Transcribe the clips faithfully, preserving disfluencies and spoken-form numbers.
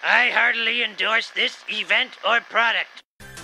I heartily endorse this event or product.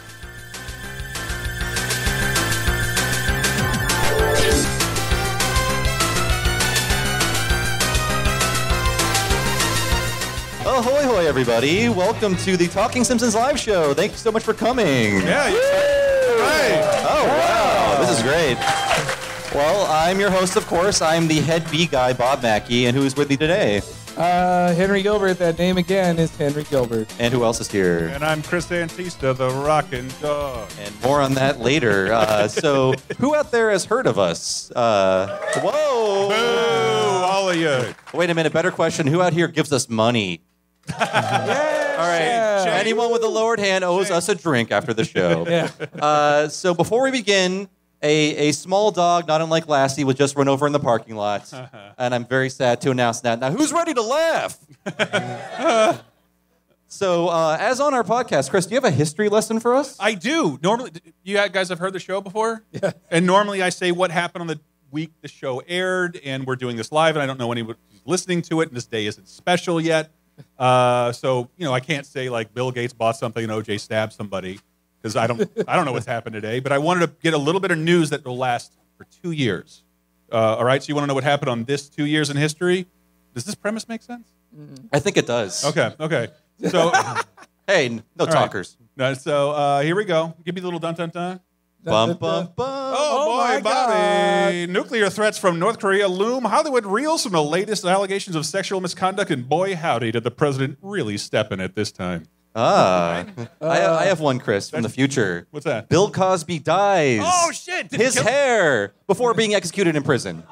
Ahoy, hoy, everybody. Welcome to the Talking Simpsons live show. Thank you so much for coming. Yeah, you right. Oh, wow. This is great. Well, I'm your host, of course. I'm the head B guy, Bob Mackey, and who's with me today? Uh, Henry Gilbert. That name again is Henry Gilbert. And who else is here? And I'm Chris Antista, the rockin' dog. And more on that later. Uh, so, who out there has heard of us? Uh, whoa! Boo! All of you. Wait a minute. Better question. Who out here gives us money? Yeah. All right. Yeah. Anyone with a lowered hand owes us a drink after the show. Yeah. Uh, so before we begin, a, a small dog, not unlike Lassie, was just run over in the parking lot. And I'm very sad to announce that. Now, who's ready to laugh? So, uh, as on our podcast, Chris, do you have a history lesson for us? I do. Normally, you guys have heard the show before? Yeah. And normally I say what happened on the week the show aired, and we're doing this live, and I don't know anyone who's listening to it, and this day isn't special yet. Uh, so, you know, I can't say, like, Bill Gates bought something and O J stabbed somebody, because I don't I don't know what's happened today. But I wanted to get a little bit of news that will last for two years. Uh, all right, so you want to know what happened on this two years in history? Does this premise make sense? I think it does. Okay, okay. So, Hey, no all right. talkers. No, so uh, here we go. Give me the little dun-dun-dun. Bum, bum, bum. Oh, Oh, boy, my Bobby. Nuclear threats from North Korea loom. Hollywood reels from the latest allegations of sexual misconduct, and boy, howdy, did the president really step in it this time. Ah. I, I have one, Chris, from the future. What's that? Bill Cosby dies. Oh, shit. Did His he kill- hair before being executed in prison.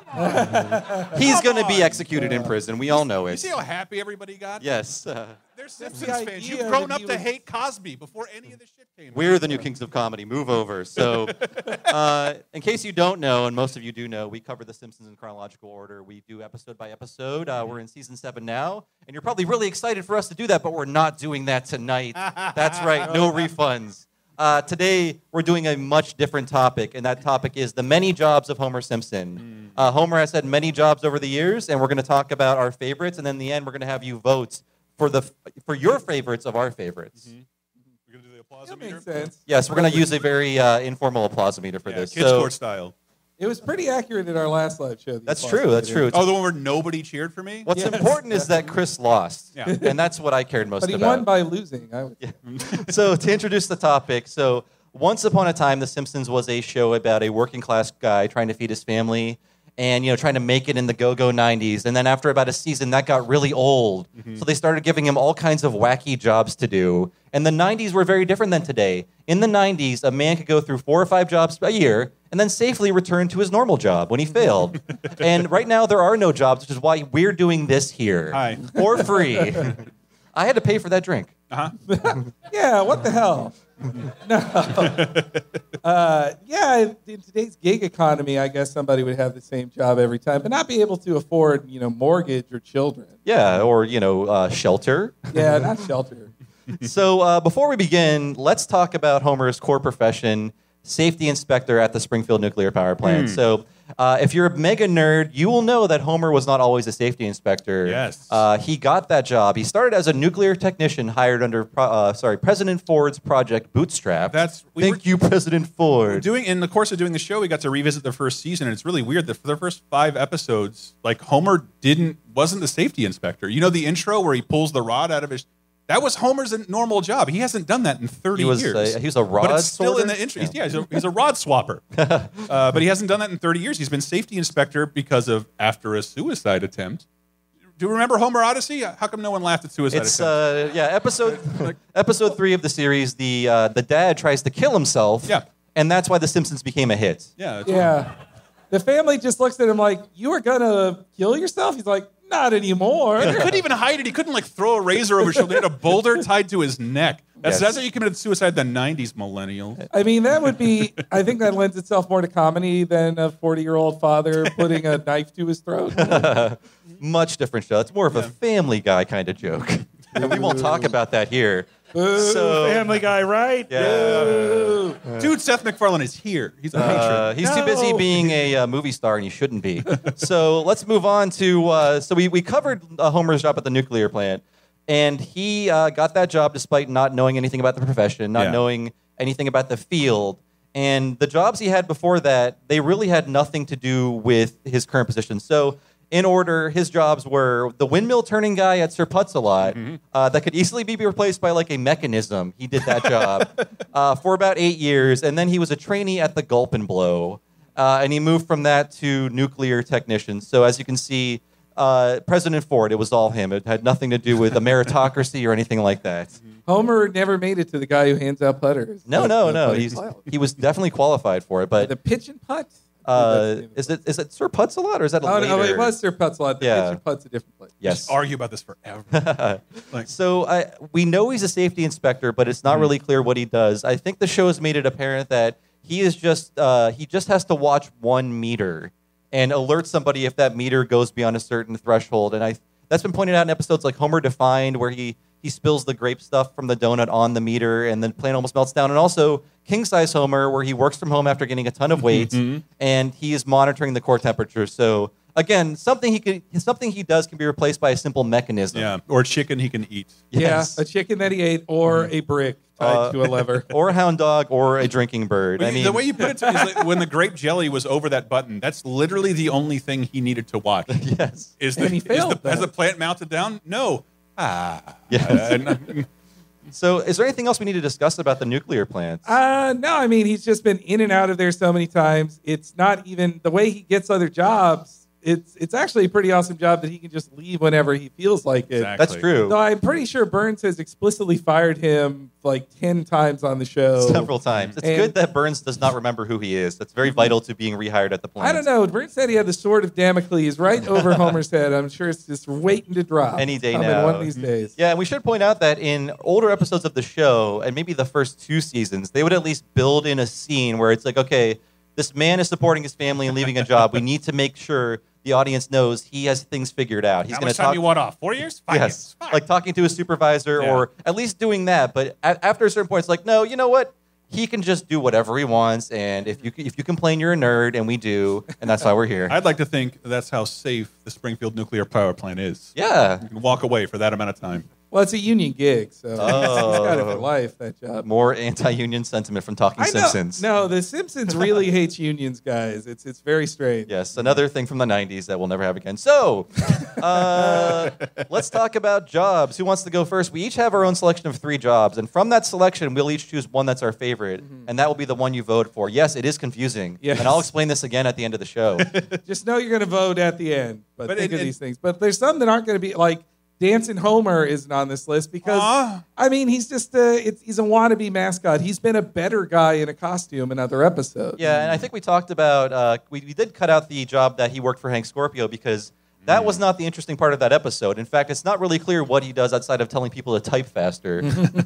He's going to be executed in prison. We all know You it. see how happy everybody got? Yes. Uh, They're Simpsons the fans. idea You've grown that up he to was- hate Cosby before any of this shit came out. we're the new kings of comedy. Move over. So, uh, in case you don't know, and most of you do know, we cover The Simpsons in chronological order. We do episode by episode. Uh, we're in season seven now, and you're probably really excited for us to do that, but we're not doing that tonight. That's right. No refunds. Uh, today, we're doing a much different topic, and that topic is the many jobs of Homer Simpson. Uh, Homer has had many jobs over the years, and we're going to talk about our favorites, and then in the end, we're going to have you vote for the for your favorites of our favorites. Mm-hmm. We're going to do the applause That meter? makes sense. Yes, we're going to use a very uh, informal applause-meter for Yeah, this. kids So- court style. It was pretty accurate in our last live show. the That's applause true. That's meter. true. It's- Oh, the one where nobody cheered for me? What's Yes. important is that Chris lost, Yeah. and that's what I cared most But he about. won by losing. I would So to introduce the topic, so once upon a time, The Simpsons was a show about a working class guy trying to feed his family and, you know, trying to make it in the go-go nineties. And then after about a season, that got really old. So they started giving him all kinds of wacky jobs to do. And the nineties were very different than today. In the nineties, a man could go through four or five jobs a year and then safely return to his normal job when he failed. And right now, there are no jobs, which is why we're doing this here. Hi. For free. I had to pay for that drink. Uh-huh. Yeah, what the hell? No. Uh, yeah, in today's gig economy, I guess somebody would have the same job every time, but not be able to afford, you know, mortgage or children. Yeah, or, you know, uh, shelter. Yeah, not shelter. So uh, before we begin, let's talk about Homer's core profession, safety inspector at the Springfield nuclear power plant. So uh, if you're a mega nerd, you will know that Homer was not always a safety inspector. Yes. Uh, he got that job. He started as a nuclear technician hired under, pro- uh, sorry, President Ford's Project Bootstrap. That's- we Thank were- you, President Ford. Doing in the course of doing the show, we got to revisit the first season, and it's really weird that for the first five episodes, like Homer didn't wasn't the safety inspector. You know the intro where he pulls the rod out of his. That was Homer's normal job. He hasn't done that in thirty He was years. a- he was a rod But it's still in sorter? the intro. Yeah. Yeah, he's, a, he's a rod swapper. uh, but he hasn't done that in thirty years. He's been safety inspector because of after a suicide attempt. Do you remember Homer Odyssey? How come no one laughed at suicide It's attempts? uh, yeah, episode episode three of the series. The uh, the dad tries to kill himself. Yeah. And that's why The Simpsons became a hit. yeah. That's Yeah. The family just looks at him like, you were going to kill yourself? He's like, not anymore. He couldn't even hide it. He couldn't like throw a razor over his shoulder. He had a boulder tied to his neck. That's, Yes. that's how you committed suicide in the nineties, millennials. I mean, that would be, I think that lends itself more to comedy than a forty-year-old father putting a knife to his throat. Much different show. It's more of a Family Guy kind of joke. And we won't talk about that here. So, Family Guy, right? yeah. Dude, Seth MacFarlane is here. He's a Uh, patron. he's too busy No. being a uh, movie star, and he shouldn't be. So let's move on to. Uh, so we we covered uh, Homer's job at the nuclear plant. And he uh, got that job despite not knowing anything about the profession, not Yeah. knowing anything about the field. And the jobs he had before that, they really had nothing to do with his current position. So in order, his jobs were the windmill turning guy at Sir Putz-a-Lot Mm-hmm. uh, that could easily be replaced by like a mechanism. He did that job uh, for about eight years. And then he was a trainee at the Gulp and Blow. Uh, and he moved from that to nuclear technician. So as you can see, uh, President Ford, it was all him. It had nothing to do with a meritocracy or anything like that. Homer never made it to the guy who hands out putters. No, That's no, the no. funny He's, part. he was definitely qualified for it. But the pitch and putt. uh, is it is it Sir Putz-a-Lot or is that a Oh, later? no, it was Sir Putz-a-Lot. The Yeah. pitch and putt's a different place. Yes. Just argue about this forever. Like, So I, we know he's a safety inspector, but it's not Mhm. really clear what he does. I think the show has made it apparent that he is just uh, he just has to watch one meter and alert somebody if that meter goes beyond a certain threshold. And I that's been pointed out in episodes like Homer Defined, where he he spills the grape stuff from the donut on the meter, and then plane almost melts down. And also King Size Homer, where he works from home after getting a ton of weight, Mhm. and he is monitoring the core temperature. So again, something he could something he does can be replaced by a simple mechanism. yeah, or chicken he can eat. Yes. Yeah, a chicken that he ate or a brick tied Uh, to a lever. or a hound dog, or a drinking bird. I But mean, the way you put it to, is like when the grape jelly was over that button, that's literally the only thing he needed to watch. yes, Is the, And he is failed the, has that. the plant mounted down? No. Ah. Yes. Uh, So, is there anything else we need to discuss about the nuclear plants? Uh, no, I mean, he's just been in and out of there so many times. It's not even the way he gets other jobs. It's it's actually a pretty awesome job that he can just leave whenever he feels like it. Exactly. That's true. Though I'm pretty sure Burns has explicitly fired him like ten times on the show. Several times. It's And- good that Burns does not remember who he is. That's very vital to being rehired at the plant. I don't know. Burns said he had the sword of Damocles right over Homer's head. I'm sure it's just waiting to drop. Any day Coming now. one of these days. Yeah, and we should point out that in older episodes of the show, and maybe the first two seasons, they would at least build in a scene where it's like, okay, this man is supporting his family and leaving a job. We need to make sure the audience knows he has things figured out. He's How going much to time talk. you want off? Four years? Five yes, years? Fine. like talking to his supervisor, Yeah. or at least doing that. But a- after a certain point, it's like, no, you know what? He can just do whatever he wants, and if you if you complain, you're a nerd, and we do, and that's why we're here. I'd like to think that's how safe the Springfield nuclear power plant is. Yeah, You can walk away for that amount of time. Well, it's a union gig, so Oh. he's got it for life, that job. more anti-union sentiment from Talking I know. Simpsons. No, the Simpsons really hates unions, guys. It's it's very strange. Yes, another thing from the nineties that we'll never have again. So, uh, let's talk about jobs. Who wants to go first? We each have our own selection of three jobs, and from that selection, we'll each choose one that's our favorite, and that will be the one you vote for. Yes, it is confusing, Yes. and I'll explain this again at the end of the show. Just know you're going to vote at the end, but, But think it- of it- these things. But there's some that aren't going to be like Dancing Homer isn't on this list because Aw. I mean he's just a it's, he's a wannabe mascot. He's been a better guy in a costume in other episodes. Yeah, and I think we talked about, uh, we, we did cut out the job that he worked for Hank Scorpio because that was not the interesting part of that episode. In fact, it's not really clear what he does outside of telling people to type faster.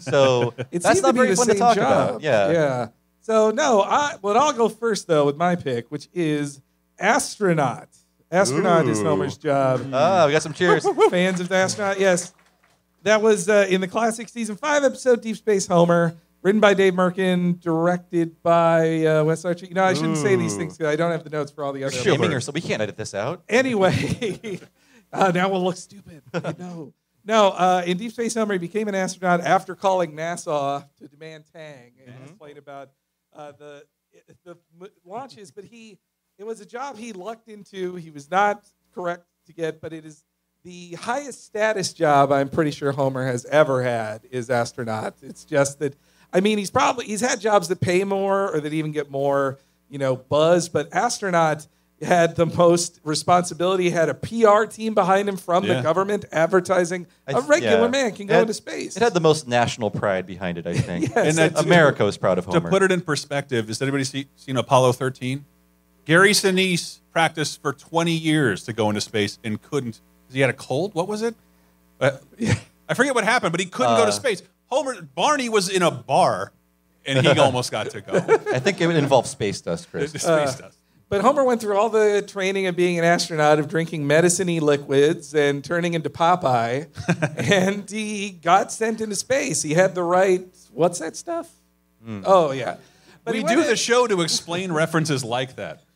so It that's seemed not to be very the fun to same talk job. about. Yeah. yeah. So no, I well I'll go first though with my pick, which is astronaut. Astronaut is Ooh. Homer's job. Ah, we got some cheers. Fans of the astronaut, yes. That was uh, in the classic season five episode Deep Space Homer, written by Dave Merkin, directed by uh, Wes Archer. You know, I shouldn't say these Ooh. things because I don't have the notes for all the other. Shaming episodes. yourself. We can't edit this out. Anyway, uh, now we'll look stupid. No, no. Uh, in Deep Space Homer, he became an astronaut after calling NASA to demand Tang and Mhm. complain about uh, the the m- launches. But he, it was a job he lucked into. He was not correct to get, but it is the highest status job I'm pretty sure Homer has ever had is astronaut. It's just that, I mean, he's probably he's had jobs that pay more or that even get more, you know, buzz. But astronaut had the most responsibility. Had a P R team behind him from Yeah. the government, advertising. I A th- regular yeah. man can It go had- into space. It had the most national pride behind it, I think. Yes, And that- America was proud of To Homer. put it in perspective, has anybody see, seen Apollo thirteen? Gary Sinise practiced for twenty years to go into space and couldn't. He had a cold. What was it? Uh, I forget what happened, but he couldn't go Uh, to space. Homer Barney was in a bar, and he almost got to go. I think it would involve space dust, Chris. Space Uh, dust. But Homer went through all the training of being an astronaut, of drinking medicine-y liquids and turning into Popeye, and he got sent into space. He had the right, what's that stuff? Oh, yeah. But We he do went the in- show to explain references like that.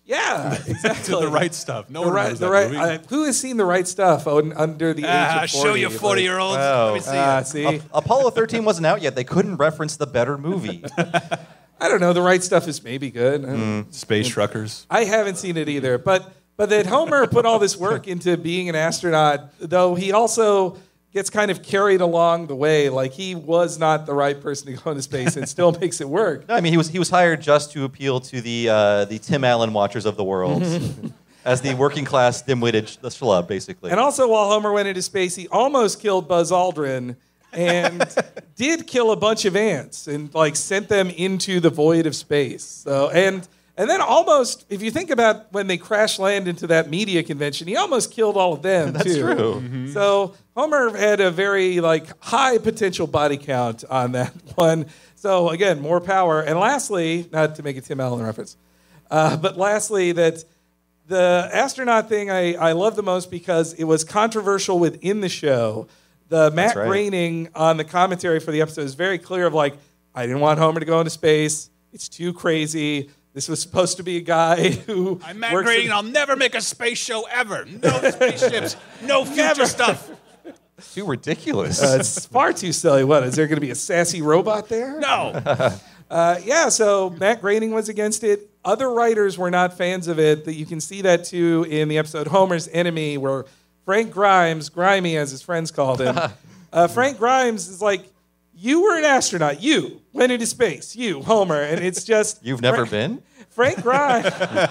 Yeah, exactly. To the right stuff. No the one right, knows the that right, movie. uh, who has seen The Right Stuff on, under the age Ah, of forty? show you forty-year-olds. Wow. Let me see Ah, it. see? A- Apollo thirteen wasn't out yet. They couldn't reference the better movie. I don't know. The Right Stuff is maybe good. Mm. Space truckers. I haven't seen it either, but but that Homer put all this work into being an astronaut, though he also gets kind of carried along the way. Like he was not the right person to go into space, and still makes it work. No, I mean, he was he was hired just to appeal to the uh, the Tim Allen watchers of the world, as the working class dim-witted sh- schlub, basically. And also, while Homer went into space, he almost killed Buzz Aldrin, and did kill a bunch of ants, and like sent them into the void of space. So and. And then almost, if you think about when they crash land into that media convention, he almost killed all of them, That's too. true. Mm-hmm. So Homer had a very like high potential body count on that one. So again, more power. And lastly, not to make a Tim Allen reference, uh, but lastly, that the astronaut thing I, I love the most because it was controversial within the show. The Matt right. Groening on the commentary for the episode is very clear of like, I didn't want Homer to go into space. It's too crazy. This was supposed to be a guy who I'm Matt works Groening, in- and I'll never make a space show ever. No spaceships, no future Never. stuff. Too ridiculous. Uh, it's far too silly. What, is there going to be a sassy robot there? No. Uh, yeah, so Matt Groening was against it. Other writers were not fans of it. That you can see that, too, in the episode Homer's Enemy, where Frank Grimes, Grimy as his friends called him, uh, Frank Grimes is like, you were an astronaut. You went into space. You, Homer. And it's just... You've never Frank, been? Frank Grimes...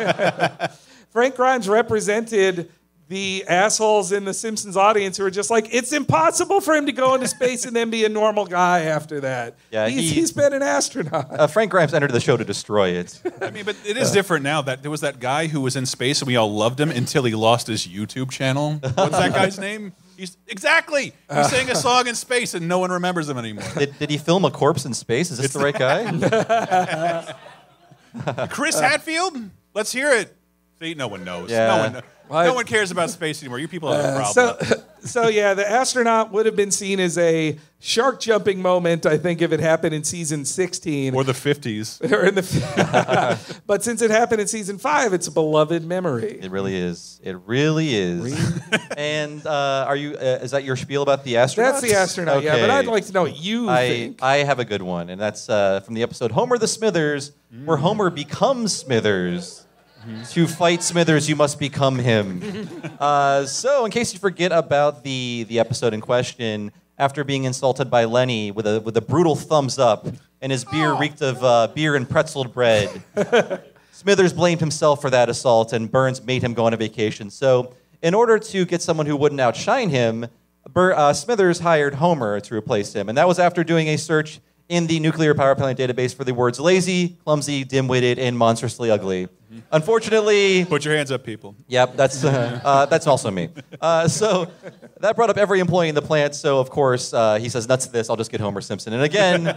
Frank Grimes represented the assholes in the Simpsons audience who are just like, it's impossible for him to go into space and then be a normal guy after that. Yeah, he's, he- he's been an astronaut. Uh, Frank Grimes entered the show to destroy it. I mean, but it is different now. That there was that guy who was in space and we all loved him until he lost his YouTube channel. What's that guy's name? He's exactly. He sang a song in space and no one remembers him anymore. Did, did he film a corpse in space? Is this the right guy? Chris Hadfield? Let's hear it. See, no one knows. Yeah. No one knows. Well, No one cares about space anymore. You people have a Uh, problem. so, so yeah, the astronaut would have been seen as a shark jumping moment, I think, if it happened in season sixteen. or the fifties. Or in the, but since it happened in season five, it's a beloved memory. It really is. It really is. And uh, are you? Uh, is that your spiel about the astronaut? That's the astronaut, yeah. But Okay. I'd like to know what you I, think. I have a good one, and that's uh, from the episode Homer the Smithers, where Homer becomes Smithers. To fight Smithers, you must become him. Uh, so, in case you forget about the, the episode in question, after being insulted by Lenny with a with a brutal thumbs up, and his beer reeked of uh, beer and pretzeled bread, Smithers blamed himself for that assault, and Burns made him go on a vacation. So, in order to get someone who wouldn't outshine him, Bur- uh, Smithers hired Homer to replace him, and that was after doing a search in the nuclear power plant database for the words lazy, clumsy, dim-witted, and monstrously ugly. Unfortunately, Put your hands up, people. yep, that's uh, uh, that's also me. Uh, so that brought up every employee in the plant. So of course uh, he says, "Nuts to this! I'll just get Homer Simpson." And again,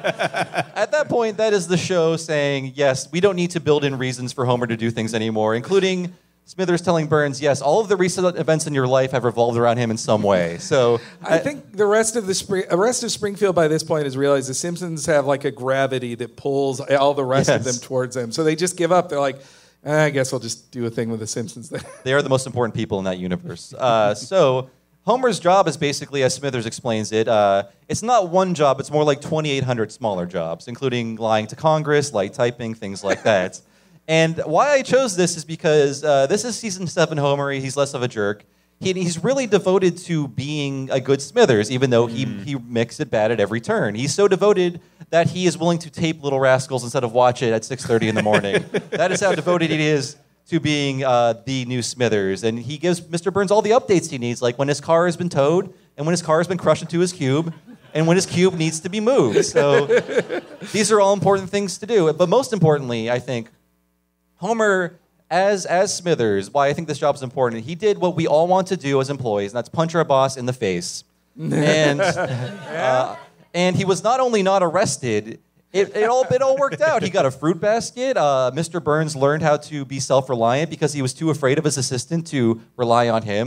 at that point, that is the show saying, "Yes, we don't need to build in reasons for Homer to do things anymore," including Smithers telling Burns, "Yes, all of the recent events in your life have revolved around him in some way." So I think the rest of the spring, the rest of Springfield by this point has realized the Simpsons have like a gravity that pulls all the rest of Yes. them towards them. So they just give up. They're like, eh, I guess I'll just do a thing with the Simpsons then. they are the most important people in that universe. Uh, so Homer's job is basically, as Smithers explains it, uh, it's not one job, it's more like twenty-eight hundred smaller jobs, including lying to Congress, light typing, things like that. And why I chose this is because uh, this is season seven Homer. He's less of a jerk. He, he's really devoted to being a good Smithers, even though he, he makes it bad at every turn. He's so devoted that he is willing to tape Little Rascals instead of watch it at six thirty in the morning. That is how devoted he is to being uh, the new Smithers. And he gives Mister Burns all the updates he needs, like when his car has been towed, and when his car has been crushed into his cube, and when his cube needs to be moved. So these are all important things to do. But most importantly, I think, Homer, as as Smithers, why I think this job is important, he did what we all want to do as employees, and that's punch our boss in the face. And uh, and he was not only not arrested, it, it all it all worked out. He got a fruit basket. Uh, Mister Burns learned how to be self-reliant because he was too afraid of his assistant to rely on him.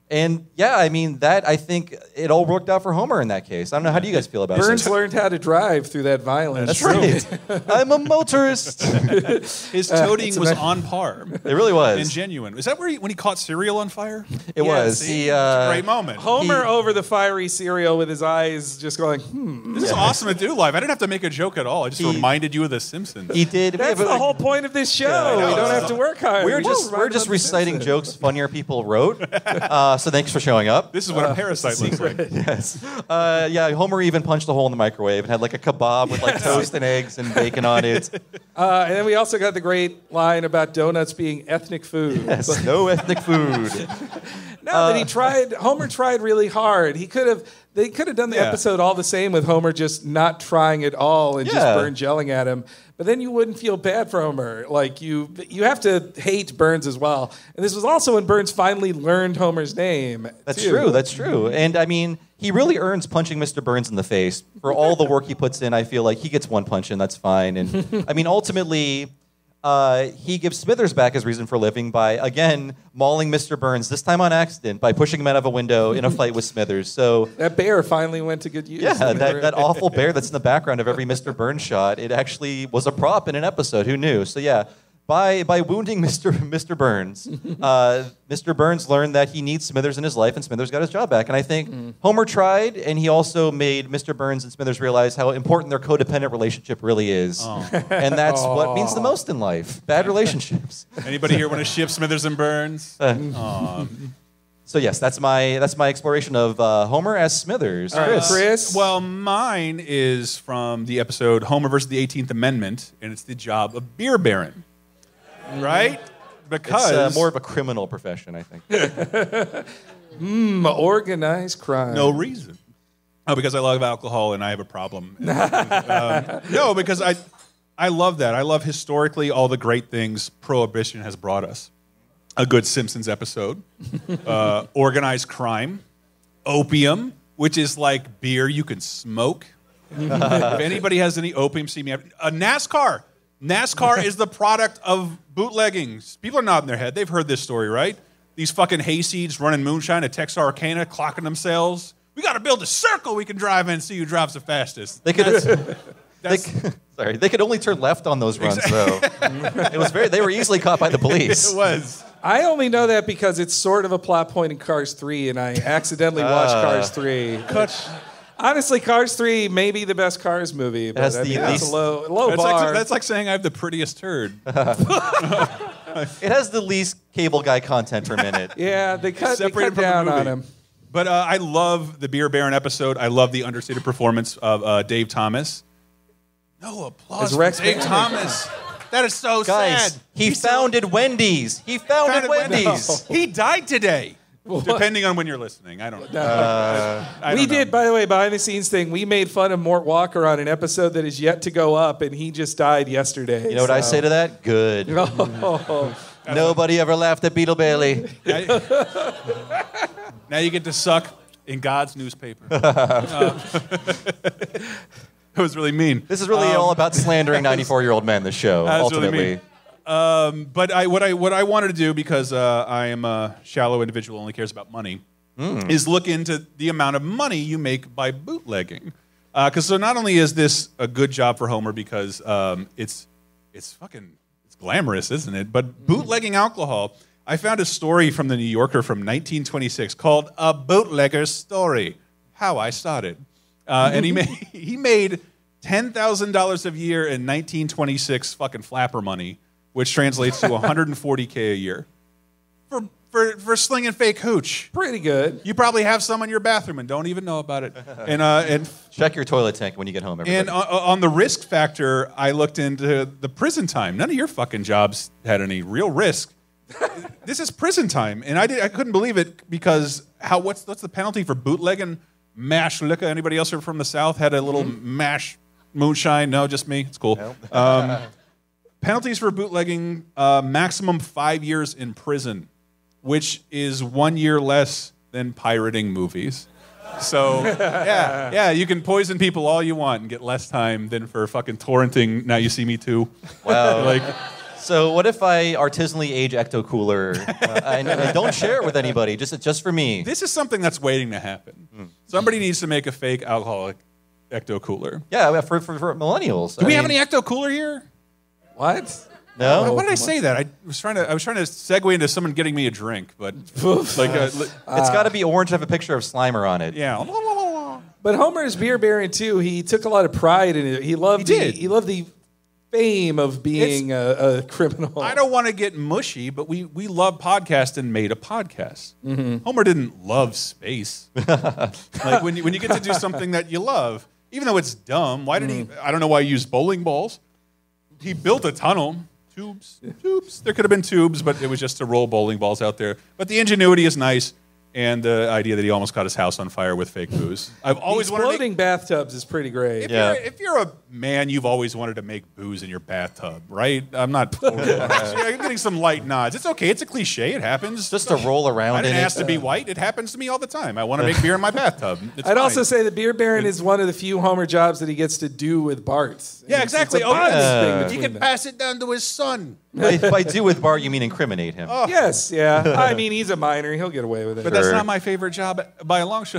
And yeah, I mean that. I think it all worked out for Homer in that case. I don't know. How do you guys feel about Burns it? learned how to drive through that violence. That's right. I'm a motorist. His toting uh, was on par. It really was. And genuine. Is that where he, when he caught cereal on fire? It Yeah, was. See? He, uh, Great moment. Homer He- over the fiery cereal with his eyes just going, hmm. This is awesome to do live. I didn't have to make a joke at all. I just He- reminded you of The Simpsons. He did. That's yeah, but the whole point of this show. I know. we don't have to work hard. We're We just run we're just on the reciting Simpsons. jokes funnier people wrote. Uh, so thanks for showing up. This is what a parasite looks like. Yes. Uh, yeah. Homer even punched a hole in the microwave and had like a kebab with like toast and eggs and bacon on it. Uh, and then we also got the great line about donuts being ethnic food. Yes. No ethnic food. No, that he tried. Homer tried really hard. He could have. They could have done the Yeah. episode all the same with Homer just not trying at all and Yeah. just Burns yelling at him. But then you wouldn't feel bad for Homer. Like you, you have to hate Burns as well. And this was also when Burns finally learned Homer's name. That's too. true. That's true. And I mean, he really earns punching Mister Burns in the face for all the work he puts in. I feel like he gets one punch in. That's fine. And I mean, ultimately. Uh, he gives Smithers back his reason for living by, again, mauling Mister Burns, this time on accident, by pushing him out of a window in a fight with Smithers. So, That bear finally went to good use. yeah, that, that awful bear that's in the background of every Mister Burns shot, it actually was a prop in an episode. Who knew? So, yeah, by by wounding Mister Mister Burns, uh, Mister Burns learned that he needs Smithers in his life, and Smithers got his job back. And I think mm. Homer tried, and he also made Mister Burns and Smithers realize how important their codependent relationship really is. Oh. And that's what means the most in life, bad relationships. Anybody here want to ship Smithers and Burns? Uh, Aw. So yes, that's my that's my exploration of uh, Homer as Smithers. All right, Chris. Chris. Well, mine is from the episode Homer versus the eighteenth Amendment, and it's the job of beer baron. Right? Because It's uh, more of a criminal profession, I think. Mm, organized crime. no reason. Oh, because I love alcohol and I have a problem. um, no, because I, I love that. I love historically all the great things Prohibition has brought us. A good Simpsons episode, uh, organized crime, opium, which is like beer you can smoke. If anybody has any opium, see me. A NASCAR. NASCAR is the product of bootlegging. People are nodding their head. They've heard this story, right? These fucking hayseeds running moonshine at Texarkana, clocking themselves. We got to build a circle we can drive in and see who drives the fastest. They could. they, That's- sorry, they could only turn left on those runs, though. It was very. They were easily caught by the police. It was. I only know that because it's sort of a plot point in Cars three, and I accidentally watched Uh, Cars three. Which, honestly, Cars three may be the best Cars movie, but has I the mean, that's least- a low, low That's bar. like, that's like saying I have the prettiest turd. It has the least cable guy content per minute. yeah, they cut, they Separated cut from the down movie. on him. But uh, I love the Beer Baron episode. I love the understated performance of uh, Dave Thomas. No applause As for Rex Dave Manning. Thomas. That is so Guys, sad. he founded Wendy's. He founded, founded Wendy's. He died today. Depending on when you're listening. I don't know. Uh, I We don't know. did, by the way, behind the scenes thing. We made fun of Mort Walker on an episode that is yet to go up, and he just died yesterday. You know what I say to that? Good. Oh. Nobody ever laughed at Beetle Bailey. Now you, now you get to suck in God's newspaper. Uh, that was really mean. This is really Um, all about slandering ninety-four-year-old men. This show, That's really ultimately. mean. Um, but I, what I what I wanted to do, because uh, I am a shallow individual, only cares about money, Mm. is look into the amount of money you make by bootlegging. Because so not only is this a good job for Homer because um, it's it's fucking it's glamorous, isn't it? But bootlegging alcohol. I found a story from the New Yorker from nineteen twenty-six called "A Bootlegger's Story: How I Started," uh, and he made he made ten thousand dollars a year in nineteen twenty-six fucking flapper money, which translates to one hundred forty K a year for for for slinging fake hooch. Pretty good. You probably have some in your bathroom and don't even know about it. And uh, and Check your toilet tank when you get home, everybody. and on, on the risk factor, I looked into the prison time. None of your fucking jobs had any real risk. This is prison time, and I did I couldn't believe it because how what's what's the penalty for bootlegging mash liquor? Anybody else from the South had a little mash moonshine? No, just me. It's cool. Um, penalties for bootlegging: uh, maximum five years in prison, which is one year less than pirating movies. So yeah, yeah, you can poison people all you want and get less time than for fucking torrenting Now You See Me Too. Wow. Like. So what if I artisanally age Ecto Cooler? Uh, and I don't share it with anybody. Just just for me. This is something that's waiting to happen. Mm. Somebody needs to make a fake alcoholic Ecto Cooler. Yeah, for for, for millennials. Do I we mean, have any Ecto Cooler here? What? No. Why did I say that? I was trying to. I was trying to segue into someone getting me a drink, but like, a, it's got to be orange. Have a picture of Slimer on it. yeah. But Homer's beer baron too. He took a lot of pride in it. He loved. He the, did. He loved the fame of being a, a criminal. I don't want to get mushy, but we we love podcast and made a podcast. Mm-hmm. Homer didn't love space. Like when you, when you get to do something that you love, even though it's dumb. Why did mm. he? I don't know why he used bowling balls. He built a tunnel. Tubes, tubes. There could have been tubes, but it was just to roll bowling balls out there. But the ingenuity is nice, and the idea that he almost caught his house on fire with fake booze. I've always wanted to exploding make, bathtubs is pretty great. if, Yeah. you're, if you're a man, you've always wanted to make booze in your bathtub, right? I'm not. Totally I'm getting some light nods. It's okay. It's a cliche. It happens. Just to roll around I didn't in ask it. to be white. It happens to me all the time. I want to make beer in my bathtub. It's I'd fine. also say the beer baron is one of the few Homer jobs that he gets to do with Bart. Yeah, It's- exactly. it's a Oh, bonding yeah. thing he between can them. pass it down to his son. By, by do with Bart, you mean incriminate him. Oh. Yes, yeah. I mean, he's a minor. He'll get away with it. But that's Sure. not my favorite job by a long shot.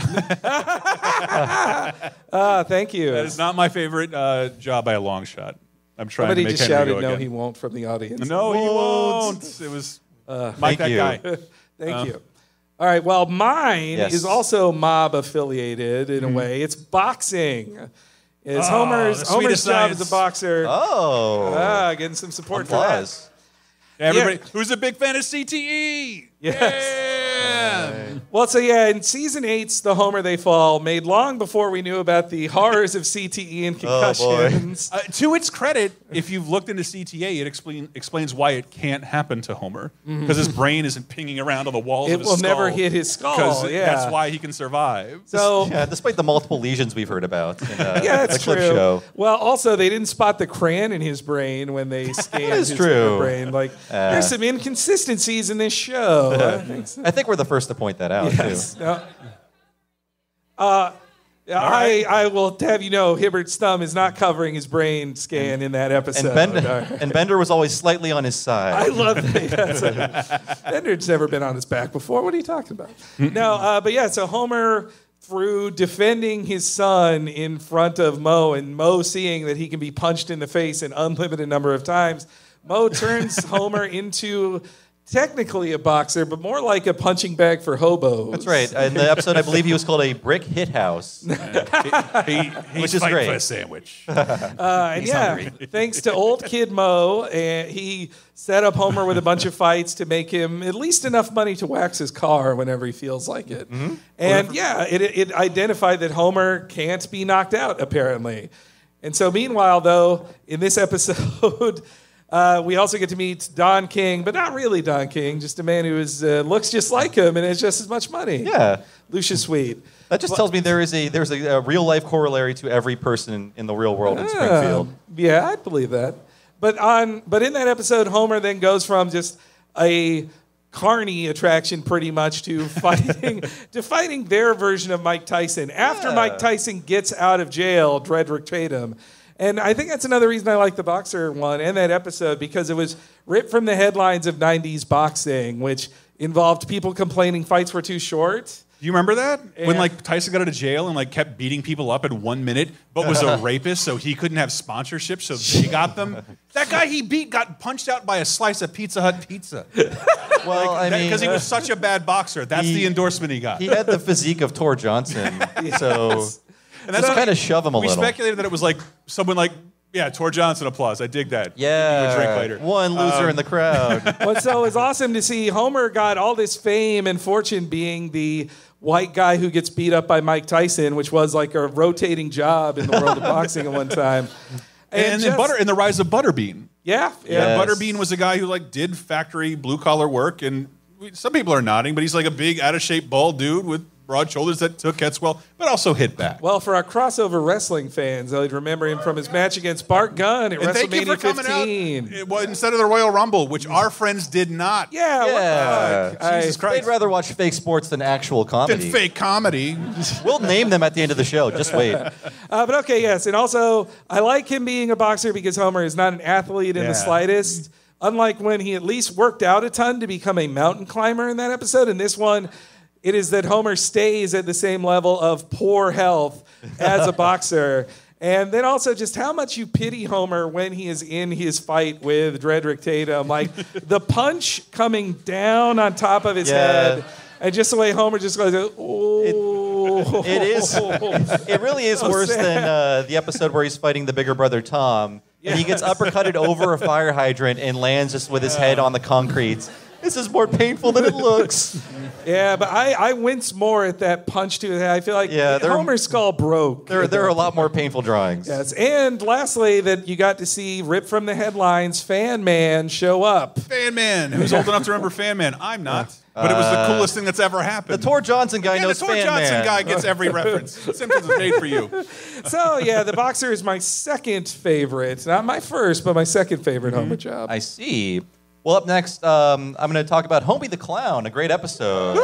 Ah, thank you. That is not my favorite uh, job by a long shot. I'm trying Somebody to make just Henry shouted, go "No, again. he won't" from the audience. No, he won't. It was Mike, thank that you. guy. Thank Uh, you. All right. Well, mine Yes. is also mob affiliated in a Mm-hmm. way. It's boxing. It's Oh, Homer's the Homer's sweetest job as science. a boxer. Oh. Ah, getting some support for that. Applause. Everybody who's a big fan of C T E. Yes. Yeah. Well, so yeah, in season eight's The Homer They Fall, made long before we knew about the horrors of C T E and Oh, boy. concussions. Uh, to its credit, if you've looked into C T A, it explain, explains why it can't happen to Homer because his brain isn't pinging around on the walls It of his will skull. never hit his skull. 'Cause Yeah, that's why he can survive. So Yeah, despite the multiple lesions we've heard about in uh, yeah, the that's clip true. show. Well, also they didn't spot the crayon in his brain when they scanned is his true. brain. Like Uh. there's some inconsistencies in this show. I think so. I think we're the first to point that out, Yes. too. No. Uh, I, I will have you know, Hibbert's thumb is not covering his brain scan in that episode. And, Bender, All right. and Bender was always slightly on his side. I love that. That's a, Bender's never been on his back before. What are you talking about? no, uh, but yeah, so Homer, through defending his son in front of Moe and Moe seeing that he can be punched in the face an unlimited number of times, Moe turns Homer into technically a boxer, but more like a punching bag for hobos. That's right. In the episode, I believe he was called a brick hit house. he, he, he's Which is fighting great. for a sandwich. Uh, and yeah, thanks to old kid Moe, and he set up Homer with a bunch of fights to make him at least enough money to wax his car whenever he feels like it. Mm-hmm. And yeah, it, it identified that Homer can't be knocked out, apparently. And so meanwhile, though, in this episode, uh, we also get to meet Don King, but not really Don King, just a man who is, uh, looks just like him and has just as much money. Yeah. Lucius Sweet. That just tells me there is a there's a, a real life corollary to every person in, in the real world in Springfield. Uh, yeah, I believe that. But on but in that episode, Homer then goes from just a carny attraction pretty much to fighting to fighting their version of Mike Tyson. After Yeah. Mike Tyson gets out of jail, Dredrick Tatum. And I think that's another reason I like the boxer one and that episode, because it was ripped from the headlines of nineties boxing, which involved people complaining fights were too short. Do you remember that? When And- like Tyson got out of jail and like kept beating people up in one minute, but was a rapist, so he couldn't have sponsorship, so they got them. That guy he beat got punched out by a slice of Pizza Hut pizza. Well, I mean, Because he was such a bad boxer. That's he- the endorsement he got. he had the physique of Tor Johnson, so and just how kind of shove him a we little. speculated that it was like someone like, yeah, Tor Johnson applause. I dig that. Yeah, Give him a drink later. one loser Um, in the crowd. But so it's awesome to see Homer got all this fame and fortune being the white guy who gets beat up by Mike Tyson, which was like a rotating job in the world of boxing at one time. And, and just- butter and the rise of Butterbean. Yeah, yeah. Yeah, Yes. Butterbean was a guy who like did factory blue collar work, and we, some people are nodding, but he's like a big, out of shape, bald dude with broad shoulders that took hits well, but also hit back. Well, for our crossover wrestling fans, I'd remember him from his match against Bart Gunn at And thank you WrestleMania for coming fifteen. out. It was instead of the Royal Rumble, which our friends did not. Yeah, what the Yeah. fuck? I- Jesus Christ. They'd rather watch fake sports than actual Did comedy. fake comedy. We'll name them at the end of the show. Just wait. Uh, but okay, yes. And also, I like him being a boxer because Homer is not an athlete in Yeah. the slightest. unlike when he at least worked out a ton to become a mountain climber in that episode, in this one, it is that Homer stays at the same level of poor health as a boxer. And then also just how much you pity Homer when he is in his fight with Dredrick Tatum. Like the punch coming down on top of his Yeah. head. And just the way Homer just goes, oh. It is. It really is So worse sad. than uh, the episode where he's fighting the bigger brother Tom, and he gets uppercutted over a fire hydrant and lands just with his head on the concrete. This is more painful than it looks. Yeah, but I, I wince more at that punch to the head. I feel like Yeah, they're- Homer's skull broke. There, there are a lot more painful drawings. Yes, and lastly, that you got to see ripped from the headlines, Fan Man show up. Fan Man. Who's old enough to remember Fan Man? I'm not. But it was the coolest thing that's ever happened. The Tor Johnson guy yeah, knows the Tor Fan Johnson Man. guy gets every reference. Simpsons is made for you. So, yeah, the boxer is my second favorite. Not my first, but my second favorite Homer job. I see. Well, up next, um, I'm going to talk about Homie the Clown, a great episode.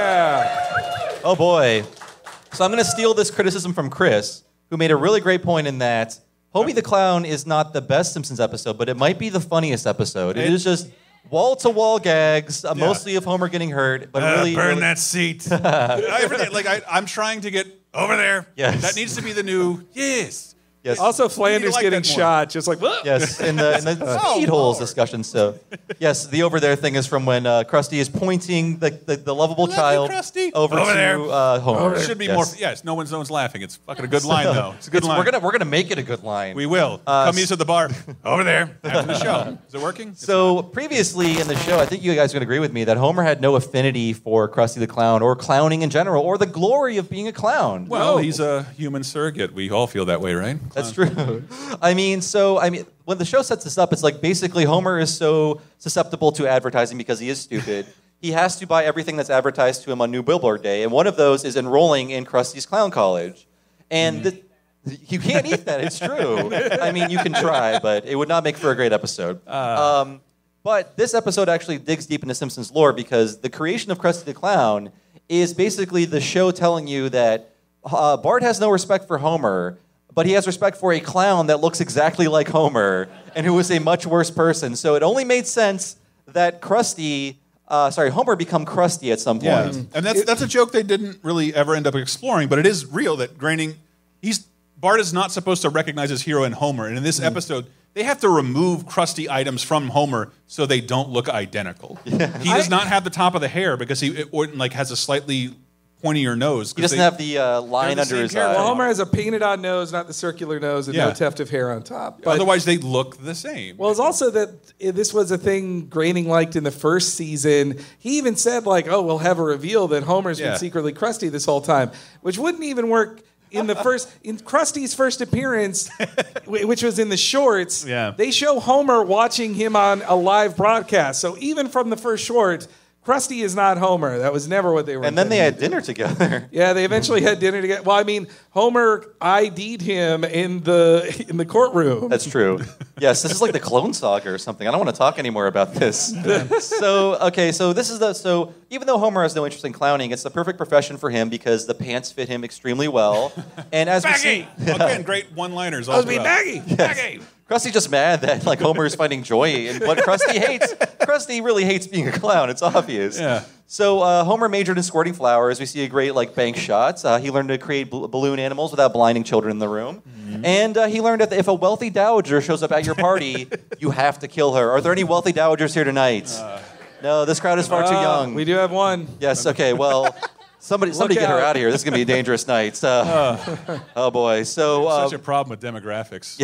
Yeah. Oh, boy. So I'm going to steal this criticism from Chris, who made a really great point in that Homie the Clown is not the best Simpsons episode, but it might be the funniest episode. It is just wall-to-wall gags, uh, Yeah. mostly of Homer getting hurt, but Uh, really... burn really- that seat. I, every day, like I, I'm trying to get over there. Yes. That needs to be the new yes. Yes. Also, Flanders like getting that more. shot, just like, "Whoa." Yes, in the, in the Oh, speed holes Lord. discussion. So, yes, the over there thing is from when uh, Krusty is pointing the, the, the lovable Love you, child Krusty. over, Over to there. Uh, Homer. It should be Yes. more. Yes, no one's no one's laughing. It's fucking a good line though. It's a good It's- line. We're gonna we're gonna make it a good line. we will. Uh, Come use at the bar over there after the show. Is it working? It's So previously in the show, I think you guys would agree with me that Homer had no affinity for Krusty the Clown or clowning in general or the glory of being a clown. Well, No. he's a human surrogate. We all feel that way, right? That's true. I mean, so I mean, when the show sets this up, it's like basically Homer is so susceptible to advertising because he is stupid. He has to buy everything that's advertised to him on New Billboard Day, and one of those is enrolling in Krusty's Clown College. And the, you can't eat that. It's true. I mean, you can try, but it would not make for a great episode. Um, but this episode actually digs deep into Simpsons lore because the creation of Krusty the Clown is basically the show telling you that uh, Bart has no respect for Homer, but he has respect for a clown that looks exactly like Homer and who is a much worse person. So it only made sense that Krusty, uh, sorry, Homer become Krusty at some point. Yeah, and that's that's a joke they didn't really ever end up exploring, but it is real that granting he's Bart is not supposed to recognize his hero in Homer, and in this episode they have to remove Krusty items from Homer so they don't look identical. He does I- not have the top of the hair because he it, or, like has a slightly pointier nose. He doesn't have the uh, line the under same his character. eye. Well, Homer has a painted-on nose, not the circular nose, and Yeah. no tuft of hair on top. But Otherwise, they look the same. Well, it's also that i- this was a thing Groening liked in the first season. He even said, like, oh, we'll have a reveal that Homer's Yeah. been secretly Krusty this whole time, which wouldn't even work in the first, in Krusty's first appearance, wh- which was in the shorts. Yeah. They show Homer watching him on a live broadcast. So even from the first short, Krusty is not Homer. That was never what they were And then they intending. had dinner together. Yeah, they eventually had dinner together. Well, I mean, Homer I D'd him in the in the courtroom. That's true. Yes, this is like the Clone Saga or something. I don't want to talk anymore about this. so, okay, so this is the so even though Homer has no interest in clowning, it's the perfect profession for him because the pants fit him extremely well. And as we see, Baggy! Again, great one-liners. all Supposed to be throughout. baggy. Baggy. Krusty's just mad that like Homer is finding joy in what Krusty hates. Krusty really hates being a clown. It's obvious. Yeah. So uh, Homer majored in squirting flowers. We see a great like bank shots. Uh, he learned to create bl- balloon animals without blinding children in the room. Mm-hmm. And uh, he learned that if a wealthy dowager shows up at your party, you have to kill her. Are there any wealthy dowagers here tonight? Uh. no, this crowd is far too Uh, young. We do have one. Yes. Okay. Well, somebody, somebody get her out. out of here. This is gonna be a dangerous night. So, oh boy. So. Uh, Such a problem with demographics.